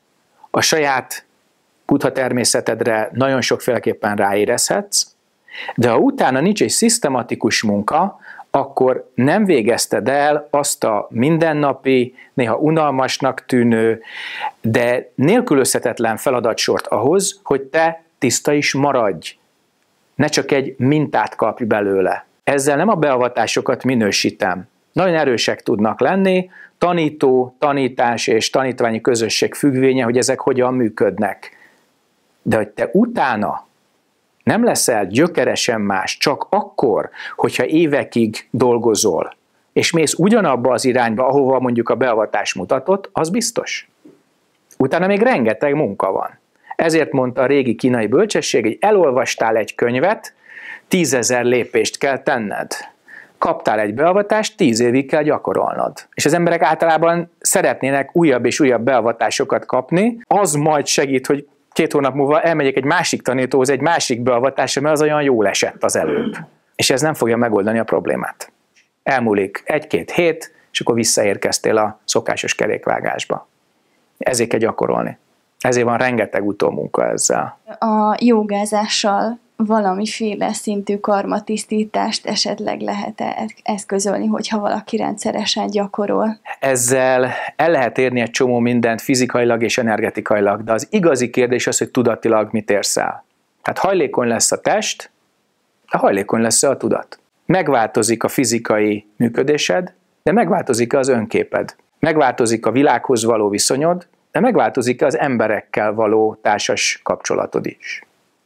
a saját buddha természetedre nagyon sokféleképpen ráérezhetsz, de ha utána nincs egy szisztematikus munka, akkor nem végezted el azt a mindennapi, néha unalmasnak tűnő, de nélkülözhetetlen feladatsort ahhoz, hogy te tiszta is maradj. Ne csak egy mintát kapj belőle. Ezzel nem a beavatásokat minősítem. Nagyon erősek tudnak lenni, tanító, tanítás és tanítványi közösség függvénye, hogy ezek hogyan működnek. De hogy te utána nem leszel gyökeresen más, csak akkor, hogyha évekig dolgozol, és mész ugyanabba az irányba, ahova mondjuk a beavatás mutatott, az biztos. Utána még rengeteg munka van. Ezért mondta a régi kínai bölcsesség, hogy elolvastál egy könyvet, tízezer lépést kell tenned. Kaptál egy beavatást, tíz évig kell gyakorolnod. És az emberek általában szeretnének újabb és újabb beavatásokat kapni, az majd segít, hogy két hónap múlva elmegyek egy másik tanítóhoz, egy másik beavatásra, mert az olyan jól esett az előbb. És ez nem fogja megoldani a problémát. Elmúlik egy-két hét, és akkor visszaérkeztél a szokásos kerékvágásba. Ezért kell gyakorolni. Ezért van rengeteg utómunka ezzel. A jogázással valamiféle szintű karmatisztítást esetleg lehet-e eszközölni, hogyha valaki rendszeresen gyakorol? Ezzel el lehet érni egy csomó mindent fizikailag és energetikailag, de az igazi kérdés az, hogy tudatilag mit érsz el. Tehát hajlékony lesz a test, de hajlékony lesz a tudat. Megváltozik a fizikai működésed, de megváltozik az önképed. Megváltozik a világhoz való viszonyod, de megváltozik az emberekkel való társas kapcsolatod is.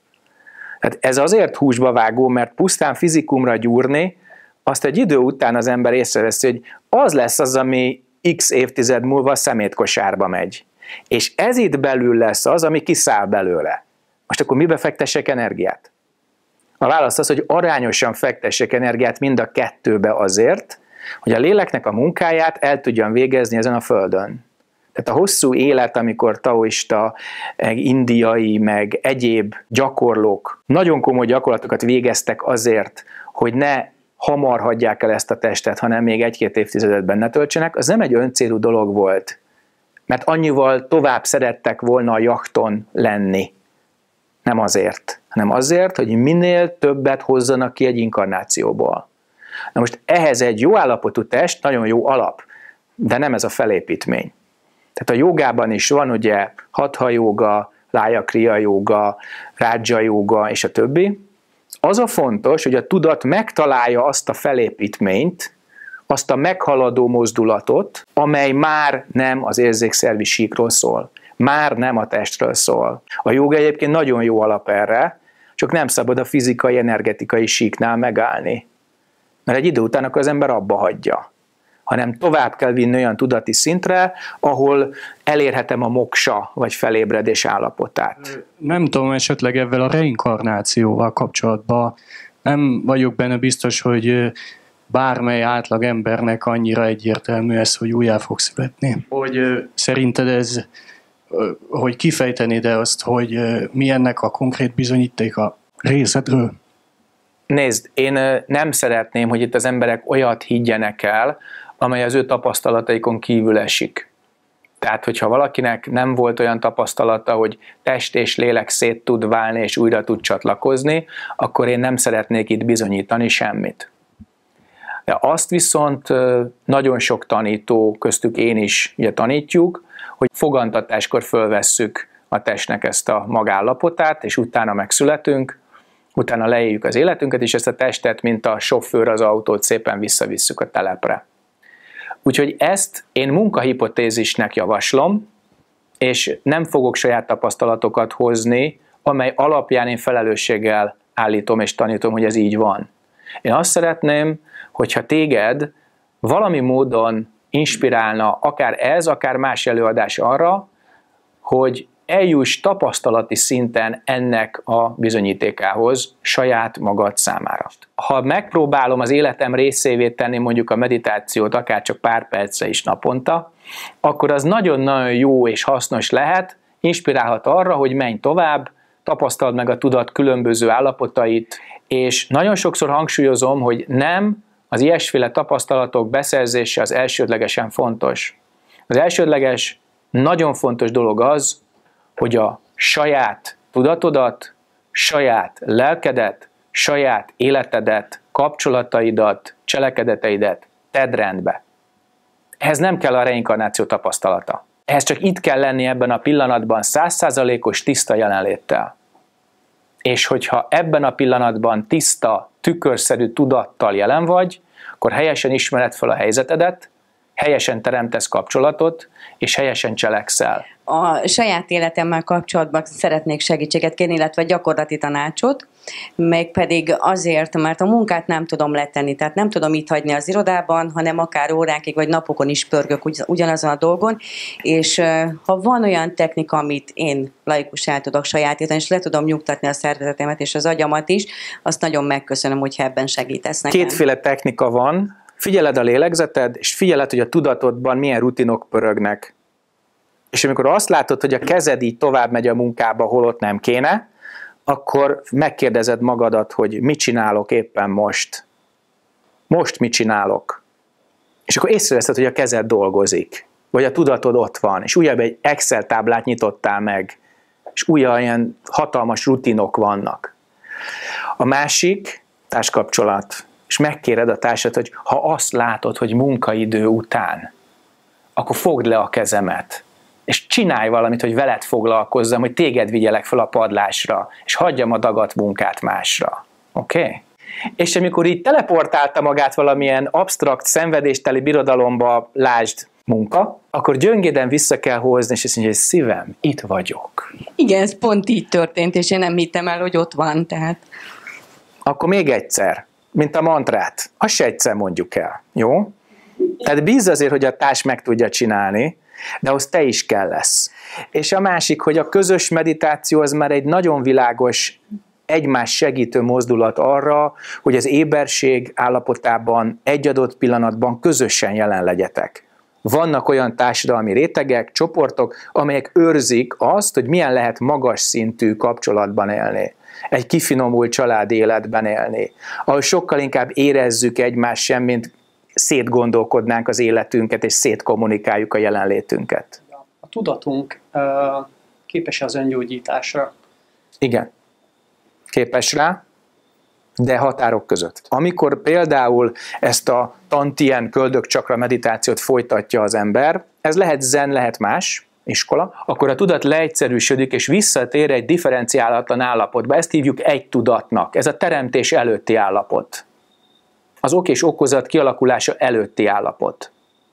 Tehát ez azért húsba vágó, mert pusztán fizikumra gyúrni, azt egy idő után az ember észreveszi, hogy az lesz az, ami x évtized múlva a szemétkosárba megy. És ez itt belül lesz az, ami kiszáll belőle. Most akkor mibe fektessek energiát? A válasz az, hogy arányosan fektessek energiát mind a kettőbe azért, hogy a léleknek a munkáját el tudjam végezni ezen a földön. Tehát a hosszú élet, amikor taoista, indiai, meg egyéb gyakorlók nagyon komoly gyakorlatokat végeztek azért, hogy ne hamar hagyják el ezt a testet, hanem még egy-két évtizedet benne töltsenek, az nem egy öncélú dolog volt, mert annyival tovább szerettek volna a jachton lenni. Nem azért, hanem azért, hogy minél többet hozzanak ki egy inkarnációból. Na most ehhez egy jó állapotú test, nagyon jó alap, de nem ez a felépítmény. Tehát a jogában is van ugye hatha jóga, lája kriya jóga, rádzsa jóga és a többi. Az a fontos, hogy a tudat megtalálja azt a felépítményt, azt a meghaladó mozdulatot, amely már nem az érzékszervi síkról szól. Már nem a testről szól. A jóga egyébként nagyon jó alap erre, csak nem szabad a fizikai, energetikai síknál megállni. Mert egy idő után akkor az ember abba hagyja. Hanem tovább kell vinni olyan tudati szintre, ahol elérhetem a moksa, vagy felébredés állapotát. Nem tudom, esetleg ezzel a reinkarnációval kapcsolatban nem vagyok benne biztos, hogy bármely átlag embernek annyira egyértelmű ez, hogy újjá fog születni. Hogy szerinted ez, hogy kifejtenéd-e azt, hogy mi ennek a konkrét bizonyítéka részedről? Nézd, én nem szeretném, hogy itt az emberek olyat higgyenek el, amely az ő tapasztalataikon kívül esik. Tehát, hogyha valakinek nem volt olyan tapasztalata, hogy test és lélek szét tud válni és újra tud csatlakozni, akkor én nem szeretnék itt bizonyítani semmit. De azt viszont nagyon sok tanító, köztük én is ugye tanítjuk, hogy fogantatáskor fölvesszük a testnek ezt a magállapotát, és utána megszületünk, utána leéljük az életünket, és ezt a testet, mint a sofőr az autót szépen visszavisszük a telepre. Úgyhogy ezt én munkahipotézisnek javaslom, és nem fogok saját tapasztalatokat hozni, amely alapján én felelősséggel állítom és tanítom, hogy ez így van. Én azt szeretném, hogyha téged valami módon inspirálna akár ez, akár más előadás arra, hogy eljuss tapasztalati szinten ennek a bizonyítékához saját magad számára. Ha megpróbálom az életem részévé tenni mondjuk a meditációt, akár csak pár percre is naponta, akkor az nagyon-nagyon jó és hasznos lehet, inspirálhat arra, hogy menj tovább, tapasztald meg a tudat különböző állapotait, és nagyon sokszor hangsúlyozom, hogy nem az ilyesféle tapasztalatok beszerzése az elsődlegesen fontos. Az elsődleges, nagyon fontos dolog az, hogy a saját tudatodat, saját lelkedet, saját életedet, kapcsolataidat, cselekedeteidet tedd rendbe. Ehhez nem kell a reinkarnáció tapasztalata. Ehhez csak itt kell lenni ebben a pillanatban száz százalékos tiszta jelenléttel. És hogyha ebben a pillanatban tiszta, tükörszerű tudattal jelen vagy, akkor helyesen ismered fel a helyzetedet, helyesen teremtesz kapcsolatot, és helyesen cselekszel. A saját életemmel kapcsolatban szeretnék segítséget kérni, illetve gyakorlati tanácsot, mégpedig azért, mert a munkát nem tudom letenni, tehát nem tudom itt hagyni az irodában, hanem akár órákig vagy napokon is pörgök ugyanazon a dolgon, és ha van olyan technika, amit én laikus el tudok sajátítani, és le tudom nyugtatni a szervezetemet és az agyamat is, azt nagyon megköszönöm, hogyha ebben segítesz nekem. Kétféle technika van, figyeled a lélegzeted, és figyeled, hogy a tudatodban milyen rutinok pörögnek. És amikor azt látod, hogy a kezed így tovább megy a munkába, holott nem kéne, akkor megkérdezed magadat, hogy mit csinálok éppen most. Most mit csinálok? És akkor észreveszed, hogy a kezed dolgozik, vagy a tudatod ott van, és újabb egy Excel táblát nyitottál meg, és újabb ilyen hatalmas rutinok vannak. A másik társkapcsolat, és megkéred a társat, hogy ha azt látod, hogy munkaidő után, akkor fogd le a kezemet, és csinálj valamit, hogy veled foglalkozzam, hogy téged vigyelek fel a padlásra, és hagyjam a dagat munkát másra. Oké? Okay? És amikor így teleportálta magát valamilyen absztrakt, szenvedésteli birodalomba, lásd munka, akkor gyöngéden vissza kell hozni, és azt mondja, hogy szívem, itt vagyok. Igen, ez pont így történt, és én nem hittem el, hogy ott van, tehát. Akkor még egyszer, mint a mantrát, azt se egyszer mondjuk el, jó? Tehát bízz azért, hogy a társ meg tudja csinálni, de ahhoz te is kell lesz. És a másik, hogy a közös meditáció az már egy nagyon világos, egymás segítő mozdulat arra, hogy az éberség állapotában egy adott pillanatban közösen jelen legyetek. Vannak olyan társadalmi rétegek, csoportok, amelyek őrzik azt, hogy milyen lehet magas szintű kapcsolatban élni. Egy kifinomult családi életben élni, ahol sokkal inkább érezzük egymást sem, mint szétgondolkodnánk az életünket, és szétkommunikáljuk a jelenlétünket. A tudatunk uh, képes az öngyógyításra. Igen, képes rá, de határok között. Amikor például ezt a tantien köldökcsakra meditációt folytatja az ember, ez lehet zen, lehet más iskola, akkor a tudat leegyszerűsödik, és visszatér egy differenciálatlan állapotba. Ezt hívjuk egy tudatnak. Ez a teremtés előtti állapot. Az ok és okozat kialakulása előtti állapot.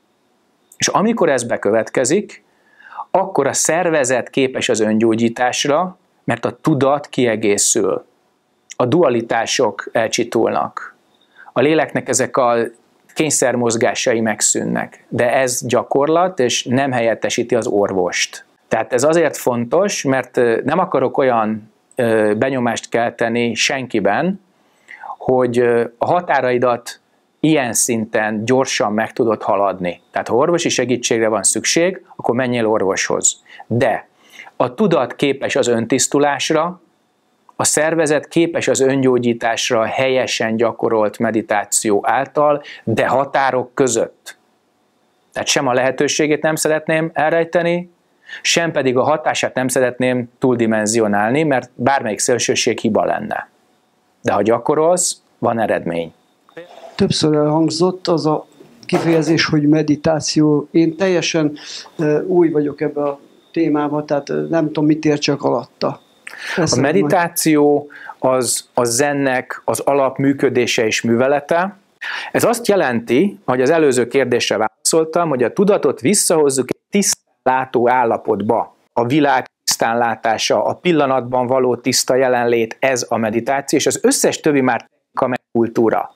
És amikor ez bekövetkezik, akkor a szervezet képes az öngyógyításra, mert a tudat kiegészül. A dualitások elcsitulnak. A léleknek ezek a kényszermozgásai megszűnnek. De ez gyakorlat, és nem helyettesíti az orvost. Tehát ez azért fontos, mert nem akarok olyan benyomást kelteni senkiben, hogy a határaidat ilyen szinten gyorsan meg tudod haladni. Tehát ha orvosi segítségre van szükség, akkor menjél orvoshoz. De a tudat képes az öntisztulásra, a szervezet képes az öngyógyításra helyesen gyakorolt meditáció által, de határok között. Tehát sem a lehetőségét nem szeretném elrejteni, sem pedig a hatását nem szeretném túldimenzionálni, mert bármelyik szélsőség hiba lenne. De ha gyakorolsz, van eredmény. Többször elhangzott az a kifejezés, hogy meditáció. Én teljesen uh, új vagyok ebbe a témába, tehát uh, nem tudom, mit értsek alatta. Ezt a meditáció az a zennek az alapműködése és művelete. Ez azt jelenti, hogy az előző kérdésre válaszoltam, hogy a tudatot visszahozzuk egy tisztán látó állapotba. A világ tisztán látása, a pillanatban való tiszta jelenlét, ez a meditáció, és az összes többi már technika meg kultúra.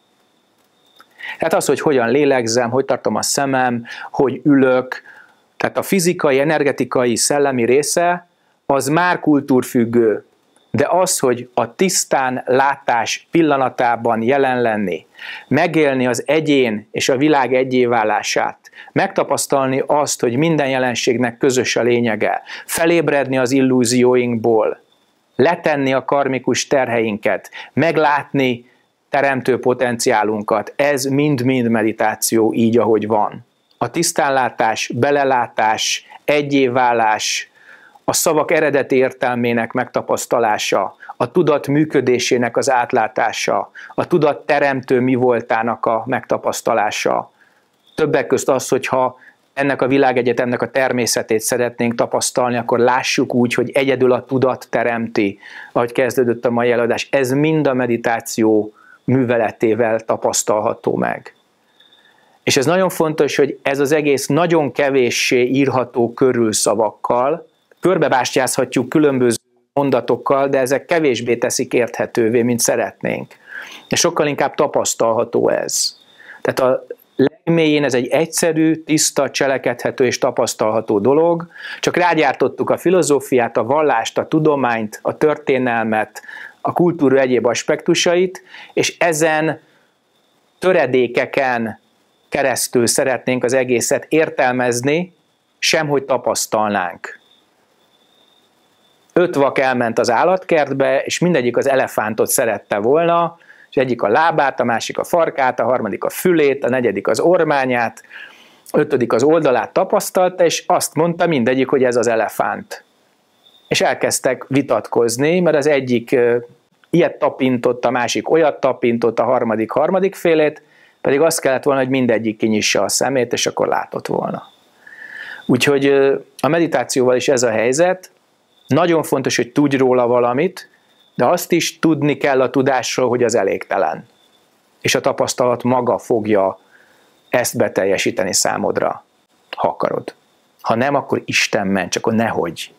Tehát az, hogy hogyan lélegzem, hogy tartom a szemem, hogy ülök, tehát a fizikai, energetikai, szellemi része, az már kultúrfüggő. De az, hogy a tisztán látás pillanatában jelen lenni, megélni az egyén és a világ egyé válását, megtapasztalni azt, hogy minden jelenségnek közös a lényege, felébredni az illúzióinkból, letenni a karmikus terheinket, meglátni teremtő potenciálunkat, ez mind-mind meditáció így, ahogy van. A tisztánlátás, belelátás, egyé válás, a szavak eredeti értelmének megtapasztalása, a tudat működésének az átlátása, a tudat teremtő mi voltának a megtapasztalása. Többek közt az, hogyha ennek a világegyetemnek a természetét szeretnénk tapasztalni, akkor lássuk úgy, hogy egyedül a tudat teremti, ahogy kezdődött a mai előadás. Ez mind a meditáció műveletével tapasztalható meg. És ez nagyon fontos, hogy ez az egész nagyon kevéssé írható körül szavakkal, körbebástyázhatjuk különböző mondatokkal, de ezek kevésbé teszik érthetővé, mint szeretnénk. És sokkal inkább tapasztalható ez. Tehát a legmélyén ez egy egyszerű, tiszta, cselekedhető és tapasztalható dolog, csak rágyártottuk a filozófiát, a vallást, a tudományt, a történelmet, a kultúra egyéb aspektusait, és ezen töredékeken keresztül szeretnénk az egészet értelmezni, semhogy tapasztalnánk. Öt vak elment az állatkertbe, és mindegyik az elefántot szerette volna, és egyik a lábát, a másik a farkát, a harmadik a fülét, a negyedik az ormányát, a ötödik az oldalát tapasztalta, és azt mondta mindegyik, hogy ez az elefánt. És elkezdtek vitatkozni, mert az egyik ilyet tapintott, a másik olyat tapintott, a harmadik harmadik félét, pedig azt kellett volna, hogy mindegyik kinyissa a szemét, és akkor látott volna. Úgyhogy a meditációval is ez a helyzet. Nagyon fontos, hogy tudj róla valamit, de azt is tudni kell a tudásról, hogy az elégtelen. És a tapasztalat maga fogja ezt beteljesíteni számodra, ha akarod. Ha nem, akkor Isten ments, akkor nehogy.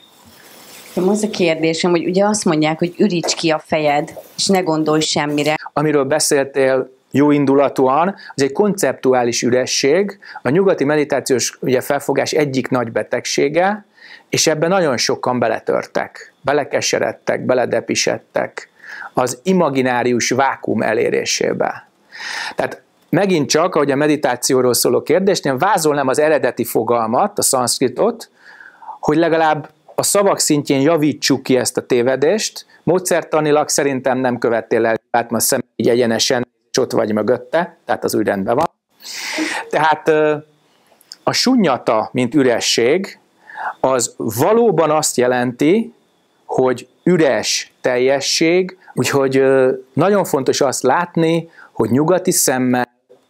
Az a kérdésem, hogy ugye azt mondják, hogy üríts ki a fejed, és ne gondolj semmire. Amiről beszéltél jó indulatúan, az egy konceptuális üresség, a nyugati meditációs ugye, felfogás egyik nagy betegsége, és ebben nagyon sokan beletörtek, belekeseredtek, beledepisedtek az imaginárius vákum elérésébe. Tehát megint csak, ahogy a meditációról szóló kérdésnél, vázolnám az eredeti fogalmat, a szanszkritot, hogy legalább a szavak szintjén javítsuk ki ezt a tévedést. Módszertanilag szerintem nem követtél el, hát ma szem így egyenesen, és ott vagy mögötte, tehát az úgy rendben van. Tehát a sunnyata, mint üresség, az valóban azt jelenti, hogy üres teljesség, úgyhogy nagyon fontos azt látni, hogy nyugati szemmel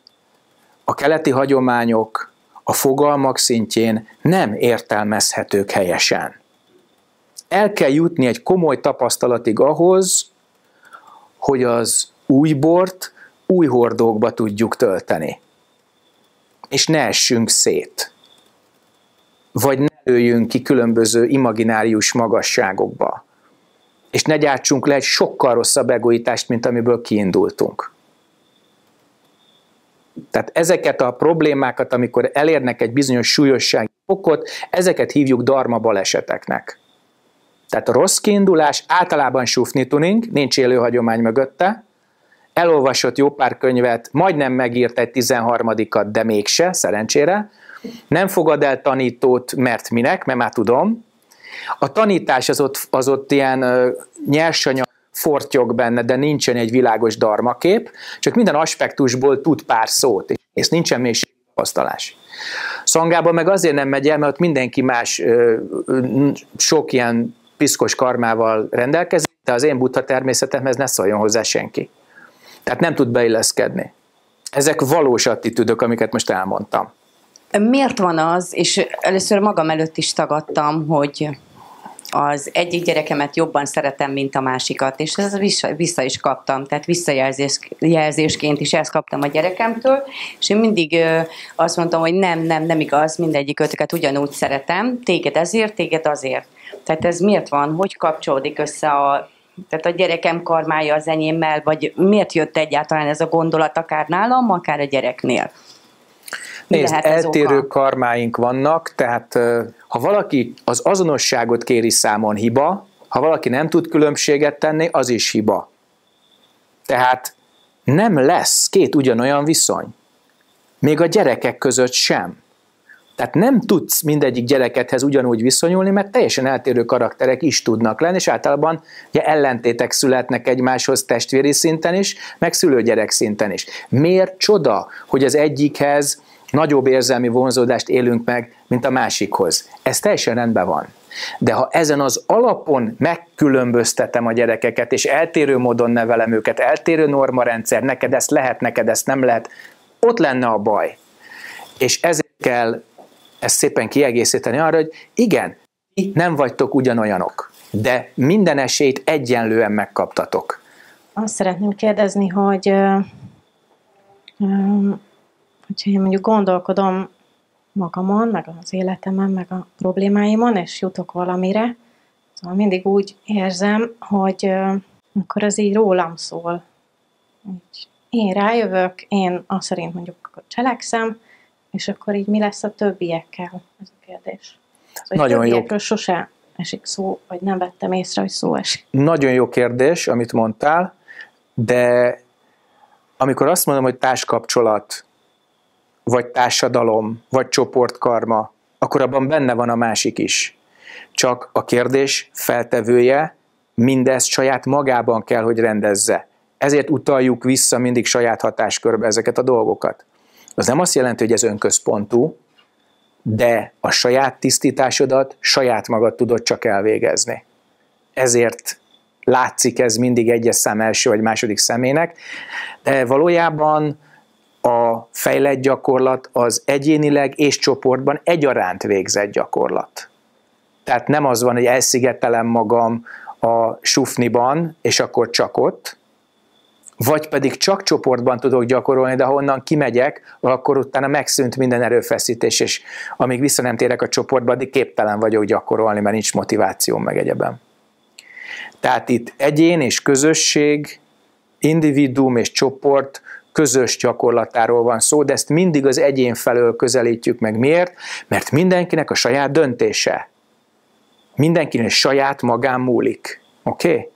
a keleti hagyományok a fogalmak szintjén nem értelmezhetők helyesen. El kell jutni egy komoly tapasztalatig ahhoz, hogy az új bort új hordókba tudjuk tölteni. És ne essünk szét. Vagy ne lőjünk ki különböző imaginárius magasságokba. És ne gyártsunk le egy sokkal rosszabb egoitást, mint amiből kiindultunk. Tehát ezeket a problémákat, amikor elérnek egy bizonyos súlyossági fokot, ezeket hívjuk dharma baleseteknek. Tehát a rossz kiindulás általában sufni tuning, nincs élő hagyomány mögötte, elolvasott jó pár könyvet, majdnem megírt egy tizenharmadikat, de mégse, szerencsére, nem fogad el tanítót, mert minek, mert már tudom. A tanítás az ott, az ott ilyen nyersanyag fortyog benne, de nincsen egy világos dharmakép, csak minden aspektusból tud pár szót, és nincsen mélységi tapasztalás. Szangában meg azért nem megy el, mert ott mindenki más sok ilyen piszkos karmával rendelkezik, de az én buddha természetemhez ne szóljon hozzá senki. Tehát nem tud beilleszkedni. Ezek valós attitűdök, amiket most elmondtam. Miért van az, és először magam előtt is tagadtam, hogy az egyik gyerekemet jobban szeretem, mint a másikat, és ez vissza, vissza is kaptam, tehát visszajelzésként is ezt kaptam a gyerekemtől, és én mindig azt mondtam, hogy nem, nem, nem igaz, mindegyik ötöket ugyanúgy szeretem, téged ezért, téged azért. Tehát ez miért van, hogy kapcsolódik össze a, tehát a gyerekem karmája az enyémmel, vagy miért jött egyáltalán ez a gondolat akár nálam, akár a gyereknél? Nézd, eltérő oka? Karmáink vannak, tehát ha valaki az azonosságot kéri számon, hiba, ha valaki nem tud különbséget tenni, az is hiba. Tehát nem lesz két ugyanolyan viszony. Még a gyerekek között sem. Tehát nem tudsz mindegyik gyerekedhez ugyanúgy viszonyulni, mert teljesen eltérő karakterek is tudnak lenni, és általában ugye, ellentétek születnek egymáshoz testvéri szinten is, meg szülőgyerek szinten is. Miért csoda, hogy az egyikhez nagyobb érzelmi vonzódást élünk meg, mint a másikhoz? Ez teljesen rendben van. De ha ezen az alapon megkülönböztetem a gyerekeket, és eltérő módon nevelem őket, eltérő normarendszer, neked ezt lehet, neked ezt nem lehet, ott lenne a baj. És ezért kell ezt szépen kiegészíteni arra, hogy igen, nem vagytok ugyanolyanok, de minden esélyt egyenlően megkaptatok. azt szeretném kérdezni, hogy ö, ö, hogyha én mondjuk gondolkodom magamon, meg az életemen, meg a problémáimon, és jutok valamire, szóval mindig úgy érzem, hogy ö, akkor az így rólam szól. Így én rájövök, én azt szerint mondjuk cselekszem, és akkor így mi lesz a többiekkel? Ez a kérdés. Szóval Nagyon jó. Többiekről sose esik szó, vagy nem vettem észre, hogy szó esik. Nagyon jó kérdés, amit mondtál, de amikor azt mondom, hogy társkapcsolat, vagy társadalom, vagy csoportkarma, akkor abban benne van a másik is. Csak a kérdés feltevője mindezt saját magában kell, hogy rendezze. Ezért utaljuk vissza mindig saját hatáskörbe ezeket a dolgokat. Az nem azt jelenti, hogy ez önközpontú, de a saját tisztításodat saját magad tudod csak elvégezni. Ezért látszik ez mindig egyes szám első vagy második személynek, de valójában a fejlett gyakorlat az egyénileg és csoportban egyaránt végzett gyakorlat. Tehát nem az van, hogy elszigetelem magam a sufniban, és akkor csak ott, vagy pedig csak csoportban tudok gyakorolni, de ha onnan kimegyek, akkor utána megszűnt minden erőfeszítés, és amíg vissza nem térek a csoportba, addig képtelen vagyok gyakorolni, mert nincs motivációm meg egyebben. Tehát itt egyén és közösség, individuum és csoport közös gyakorlatáról van szó, de ezt mindig az egyén felől közelítjük meg. Miért? Mert mindenkinek a saját döntése. Mindenkinek saját magán múlik. Oké? Okay?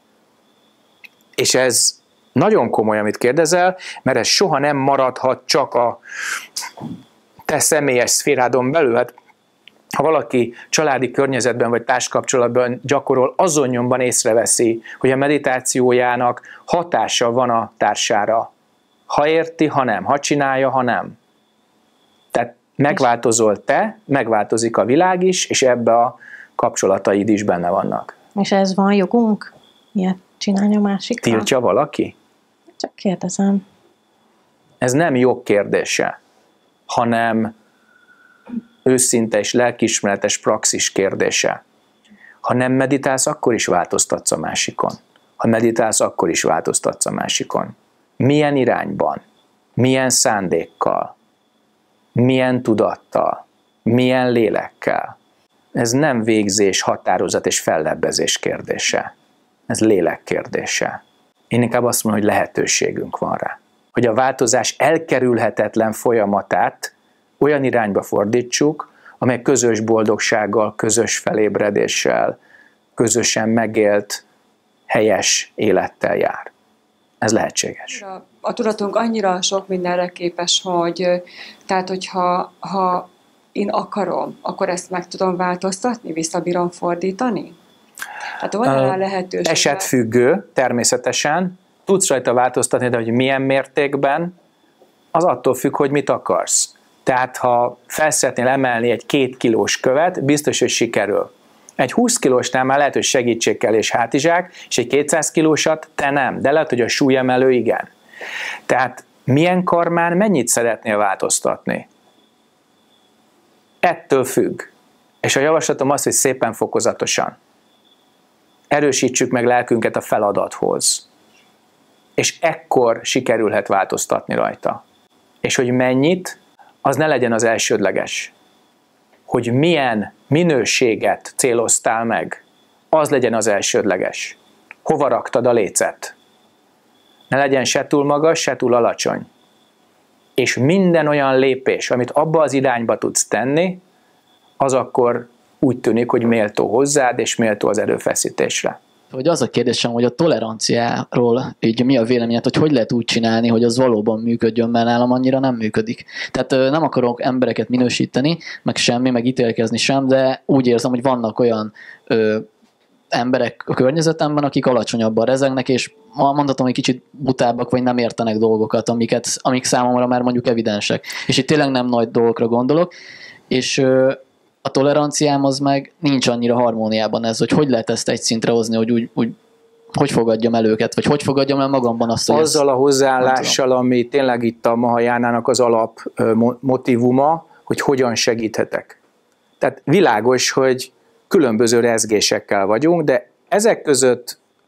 És ez nagyon komoly, amit kérdezel, mert ez soha nem maradhat csak a te személyes szférádon belül. Hát, ha valaki családi környezetben vagy társkapcsolatban gyakorol, azon nyomban észreveszi, hogy a meditációjának hatása van a társára. Ha érti, ha nem. Ha csinálja, ha nem. Tehát megváltozol te, megváltozik a világ is, és ebbe a kapcsolataid is benne vannak. És ez van jogunk? Ilyet csinálni a másikkal? Tiltja valaki? Csak kérdezem. Ez nem jog kérdése, hanem őszinte és lelkiismeretes praxis kérdése. Ha nem meditálsz, akkor is változtatsz a másikon. Ha meditálsz, akkor is változtatsz a másikon. Milyen irányban? Milyen szándékkal? Milyen tudattal? Milyen lélekkel? Ez nem végzés, határozat és fellebbezés kérdése. Ez lélek kérdése. Én inkább azt mondom, hogy lehetőségünk van rá. Hogy a változás elkerülhetetlen folyamatát olyan irányba fordítsuk, amely közös boldogsággal, közös felébredéssel, közösen megélt, helyes élettel jár. Ez lehetséges. A, a tudatunk annyira sok mindenre képes, hogy tehát, hogyha ha én akarom, akkor ezt meg tudom változtatni, visszabírom fordítani? Hát van rá lehetőség. Esetfüggő, természetesen. Tudsz rajta változtatni, de hogy milyen mértékben, az attól függ, hogy mit akarsz. Tehát, ha fel szeretnél emelni egy két kilós követ, biztos, hogy sikerül. Egy húsz kilósnál már lehet, hogy segítség kell és hátizsák, és egy kétszáz kilósat te nem, de lehet, hogy a súlyemelő igen. Tehát milyen karmán mennyit szeretnél változtatni? Ettől függ. És a javaslatom az, hogy szépen fokozatosan. Erősítsük meg lelkünket a feladathoz. És ekkor sikerülhet változtatni rajta. És hogy mennyit, az ne legyen az elsődleges. Hogy milyen minőséget céloztál meg, az legyen az elsődleges. Hova raktad a lécet? Ne legyen se túl magas, se túl alacsony. És minden olyan lépés, amit abba az irányba tudsz tenni, az akkor úgy tűnik, hogy méltó hozzád, és méltó az erőfeszítésre. Hogy az a kérdésem, hogy a toleranciáról így mi a véleményed, hogy hogy lehet úgy csinálni, hogy az valóban működjön, mert nálam annyira nem működik. Tehát nem akarok embereket minősíteni, meg semmi, meg ítélkezni sem, de úgy érzem, hogy vannak olyan ö, emberek a környezetemben, akik alacsonyabban rezegnek, és mondhatom, hogy kicsit butábbak, vagy nem értenek dolgokat, amiket, amik számomra már mondjuk evidensek. És itt tényleg nem nagy dolgokra gondolok, és ö, a toleranciám az meg nincs annyira harmóniában ez, hogy hogy lehet ezt egy szintre hozni, hogy úgy, úgy hogy fogadjam el őket, vagy hogy fogadjam el magamban azt, hogy azzal a hozzáállással, ami tényleg itt a Mahajánának az alap motívuma, hogy hogyan segíthetek. Tehát világos, hogy különböző rezgésekkel vagyunk, de ezek között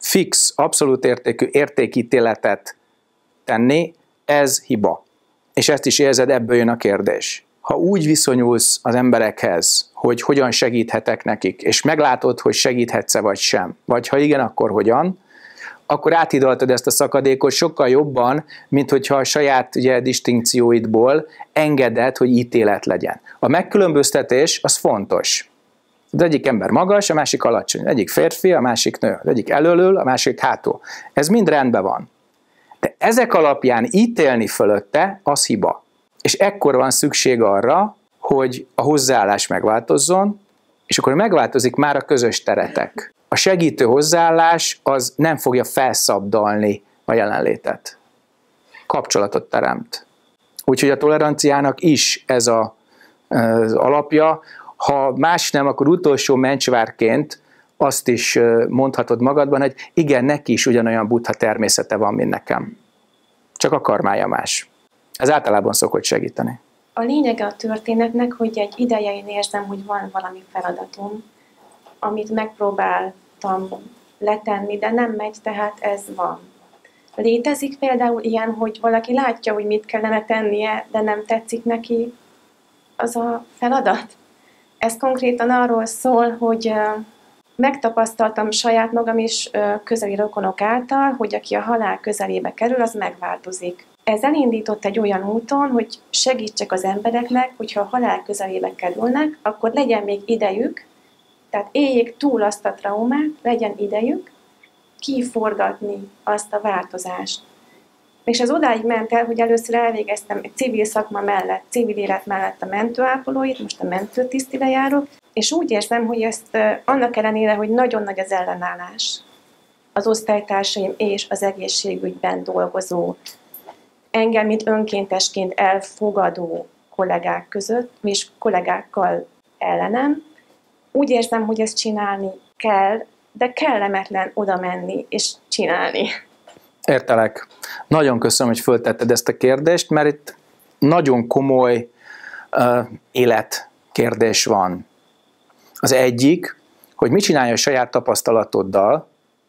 fix, abszolút értékű értékítéletet tenni, ez hiba. És ezt is érzed, ebből jön a kérdés. Ha úgy viszonyulsz az emberekhez, hogy hogyan segíthetek nekik, és meglátod, hogy segíthetsz-e vagy sem, vagy ha igen, akkor hogyan, akkor áthidaltad ezt a szakadékot sokkal jobban, mint hogyha a saját ugye, distinkcióidból engeded, hogy ítélet legyen. A megkülönböztetés az fontos. Az egyik ember magas, a másik alacsony. Az egyik férfi, a másik nő. Az egyik elölül, a másik hátul. Ez mind rendben van. De ezek alapján ítélni fölötte, az hiba. És ekkor van szükség arra, hogy a hozzáállás megváltozzon, és akkor megváltozik már a közös teretek. A segítő hozzáállás az nem fogja felszabdalni a jelenlétet. Kapcsolatot teremt. Úgyhogy a toleranciának is ez a, az alapja. Ha más nem, akkor utolsó mencsvárként azt is mondhatod magadban, hogy igen, neki is ugyanolyan buddha természete van, mint nekem. Csak a karmája más. Ez általában szokott segíteni. A lényege a történetnek, hogy egy ideje én érzem, hogy van valami feladatom, amit megpróbáltam letenni, de nem megy, tehát ez van. Létezik például ilyen, hogy valaki látja, hogy mit kellene tennie, de nem tetszik neki az a feladat? Ez konkrétan arról szól, hogy megtapasztaltam saját magam is közeli rokonok által, hogy aki a halál közelébe kerül, az megváltozik. Ez elindított egy olyan úton, hogy segítsek az embereknek, hogyha a halál közelébe kerülnek, akkor legyen még idejük, tehát éljék túl azt a traumát, legyen idejük kiforgatni azt a változást. És ez odáig ment el, hogy először elvégeztem egy civil szakma mellett, civil élet mellett a mentőápolóit, most a mentőtisztire járok, és úgy érzem, hogy ezt annak ellenére, hogy nagyon nagy az ellenállás az osztálytársaim és az egészségügyben dolgozó, engem, mint önkéntesként elfogadó kollégák között, és kollégákkal ellenem, úgy érzem, hogy ezt csinálni kell, de kellemetlen oda menni és csinálni. Értelek. Nagyon köszönöm, hogy föltetted ezt a kérdést, mert itt nagyon komoly uh, életkérdés van. Az egyik, hogy mit csinálja a saját tapasztalatoddal,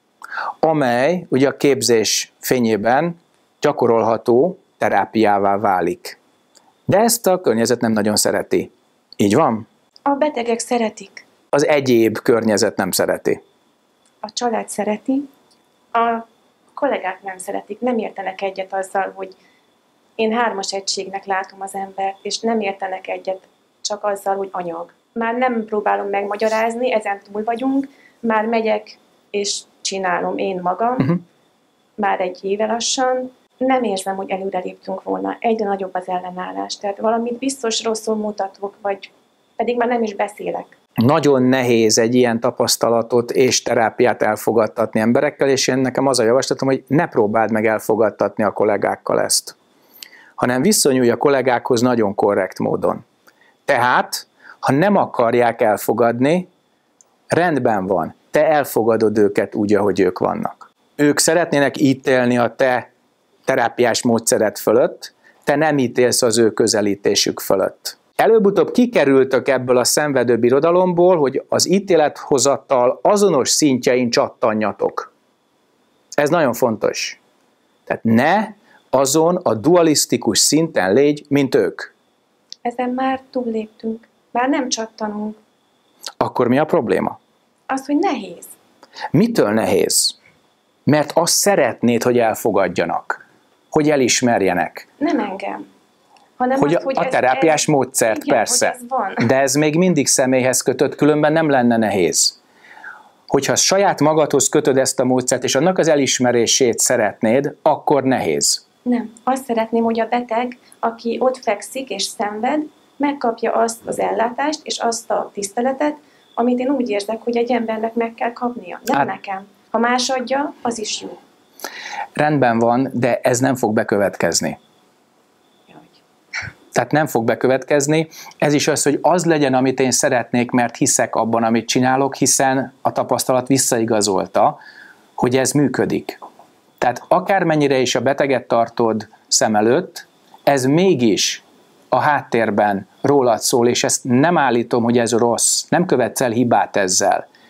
amely ugye a képzés fényében gyakorolható terápiává válik. De ezt a környezet nem nagyon szereti. Így van? A betegek szeretik. Az egyéb környezet nem szereti. A család szereti, a kollégák nem szeretik, nem értenek egyet azzal, hogy én hármas egységnek látom az embert, és nem értenek egyet csak azzal, hogy anyag. Már nem próbálom megmagyarázni, ezen túl vagyunk, már megyek és csinálom én magam, uh-huh. már egy éve lassan, nem érzem, hogy előre léptünk volna, egyre nagyobb az ellenállás, tehát valamit biztos rosszul mutatok, vagy pedig már nem is beszélek. Nagyon nehéz egy ilyen tapasztalatot és terápiát elfogadtatni emberekkel, és én nekem az a javaslatom, hogy ne próbáld meg elfogadtatni a kollégákkal ezt, hanem viszonyulj a kollégákhoz nagyon korrekt módon. Tehát, ha nem akarják elfogadni, rendben van, te elfogadod őket úgy, ahogy ők vannak. Ők szeretnének ítélni a te terápiás módszered fölött, te nem ítélsz az ő közelítésük fölött. Előbb-utóbb kikerültök ebből a szenvedő birodalomból, hogy az ítélethozattal azonos szintjein csattanjatok. Ez nagyon fontos. Tehát ne azon a dualisztikus szinten légy, mint ők. Ezen már túlléptünk. Már nem csattanunk. Akkor mi a probléma? Az, hogy nehéz. Mitől nehéz? Mert azt szeretnéd, hogy elfogadjanak, hogy elismerjenek. Nem engem. Hanem hogy azt, a, hogy a terápiás ez, módszert, igen, persze. Ez van. De ez még mindig személyhez kötött, különben nem lenne nehéz. Hogyha saját magadhoz kötöd ezt a módszert, és annak az elismerését szeretnéd, akkor nehéz. Nem. Azt szeretném, hogy a beteg, aki ott fekszik és szenved, megkapja azt az ellátást és azt a tiszteletet, amit én úgy érzek, hogy egy embernek meg kell kapnia. Nem hát, nekem. Ha más adja, az is jó. Rendben van, de ez nem fog bekövetkezni. Tehát nem fog bekövetkezni. Ez is az, hogy az legyen, amit én szeretnék, mert hiszek abban, amit csinálok, hiszen a tapasztalat visszaigazolta, hogy ez működik. Tehát akármennyire is a beteget tartod szem előtt, ez mégis a háttérben rólad szól, és ezt nem állítom, hogy ez rossz, nem követsz el hibát ezzel.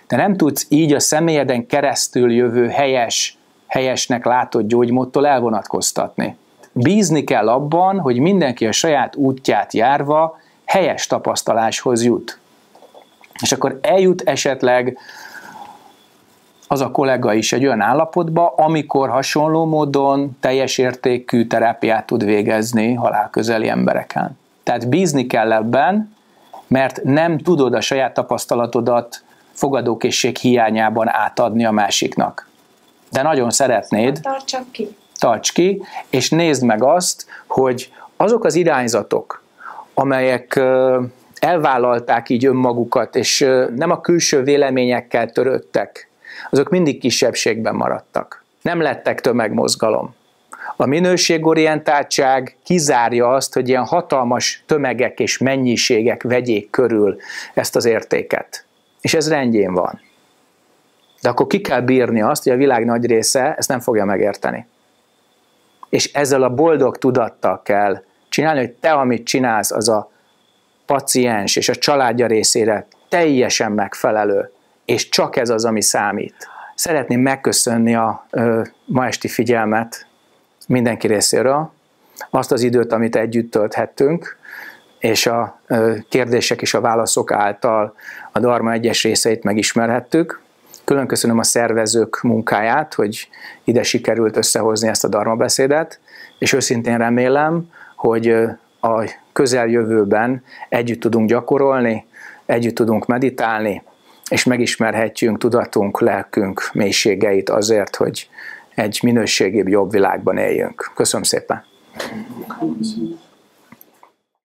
de nem tudsz így a személyeden keresztül jövő helyes, helyesnek látott gyógymódtól elvonatkoztatni. Bízni kell abban, hogy mindenki a saját útját járva helyes tapasztaláshoz jut. És akkor eljut esetleg az a kollega is egy olyan állapotba, amikor hasonló módon teljes értékű terápiát tud végezni halálközeli embereken. Tehát bízni kell ebben, mert nem tudod a saját tapasztalatodat fogadókészség hiányában átadni a másiknak. De nagyon szeretnéd. Tartsak ki. Tarts ki, és nézd meg azt, hogy azok az irányzatok, amelyek elvállalták így önmagukat, és nem a külső véleményekkel törődtek, azok mindig kisebbségben maradtak. Nem lettek tömegmozgalom. A minőségorientáltság kizárja azt, hogy ilyen hatalmas tömegek és mennyiségek vegyék körül ezt az értéket. És ez rendjén van. De akkor ki kell bírni azt, hogy a világ nagy része ezt nem fogja megérteni. És ezzel a boldog tudattal kell csinálni, hogy te, amit csinálsz, az a paciens és a családja részére teljesen megfelelő, és csak ez az, ami számít. Szeretném megköszönni a ö, ma esti figyelmet mindenki részéről, azt az időt, amit együtt tölthettünk, és a ö, kérdések és a válaszok által a Dharma egyes részeit megismerhettük. Külön köszönöm a szervezők munkáját, hogy ide sikerült összehozni ezt a Dharma beszédet, és őszintén remélem, hogy a közeljövőben együtt tudunk gyakorolni, együtt tudunk meditálni, és megismerhetjünk tudatunk, lelkünk mélységeit azért, hogy egy minőségibb, jobb világban éljünk. Köszönöm szépen!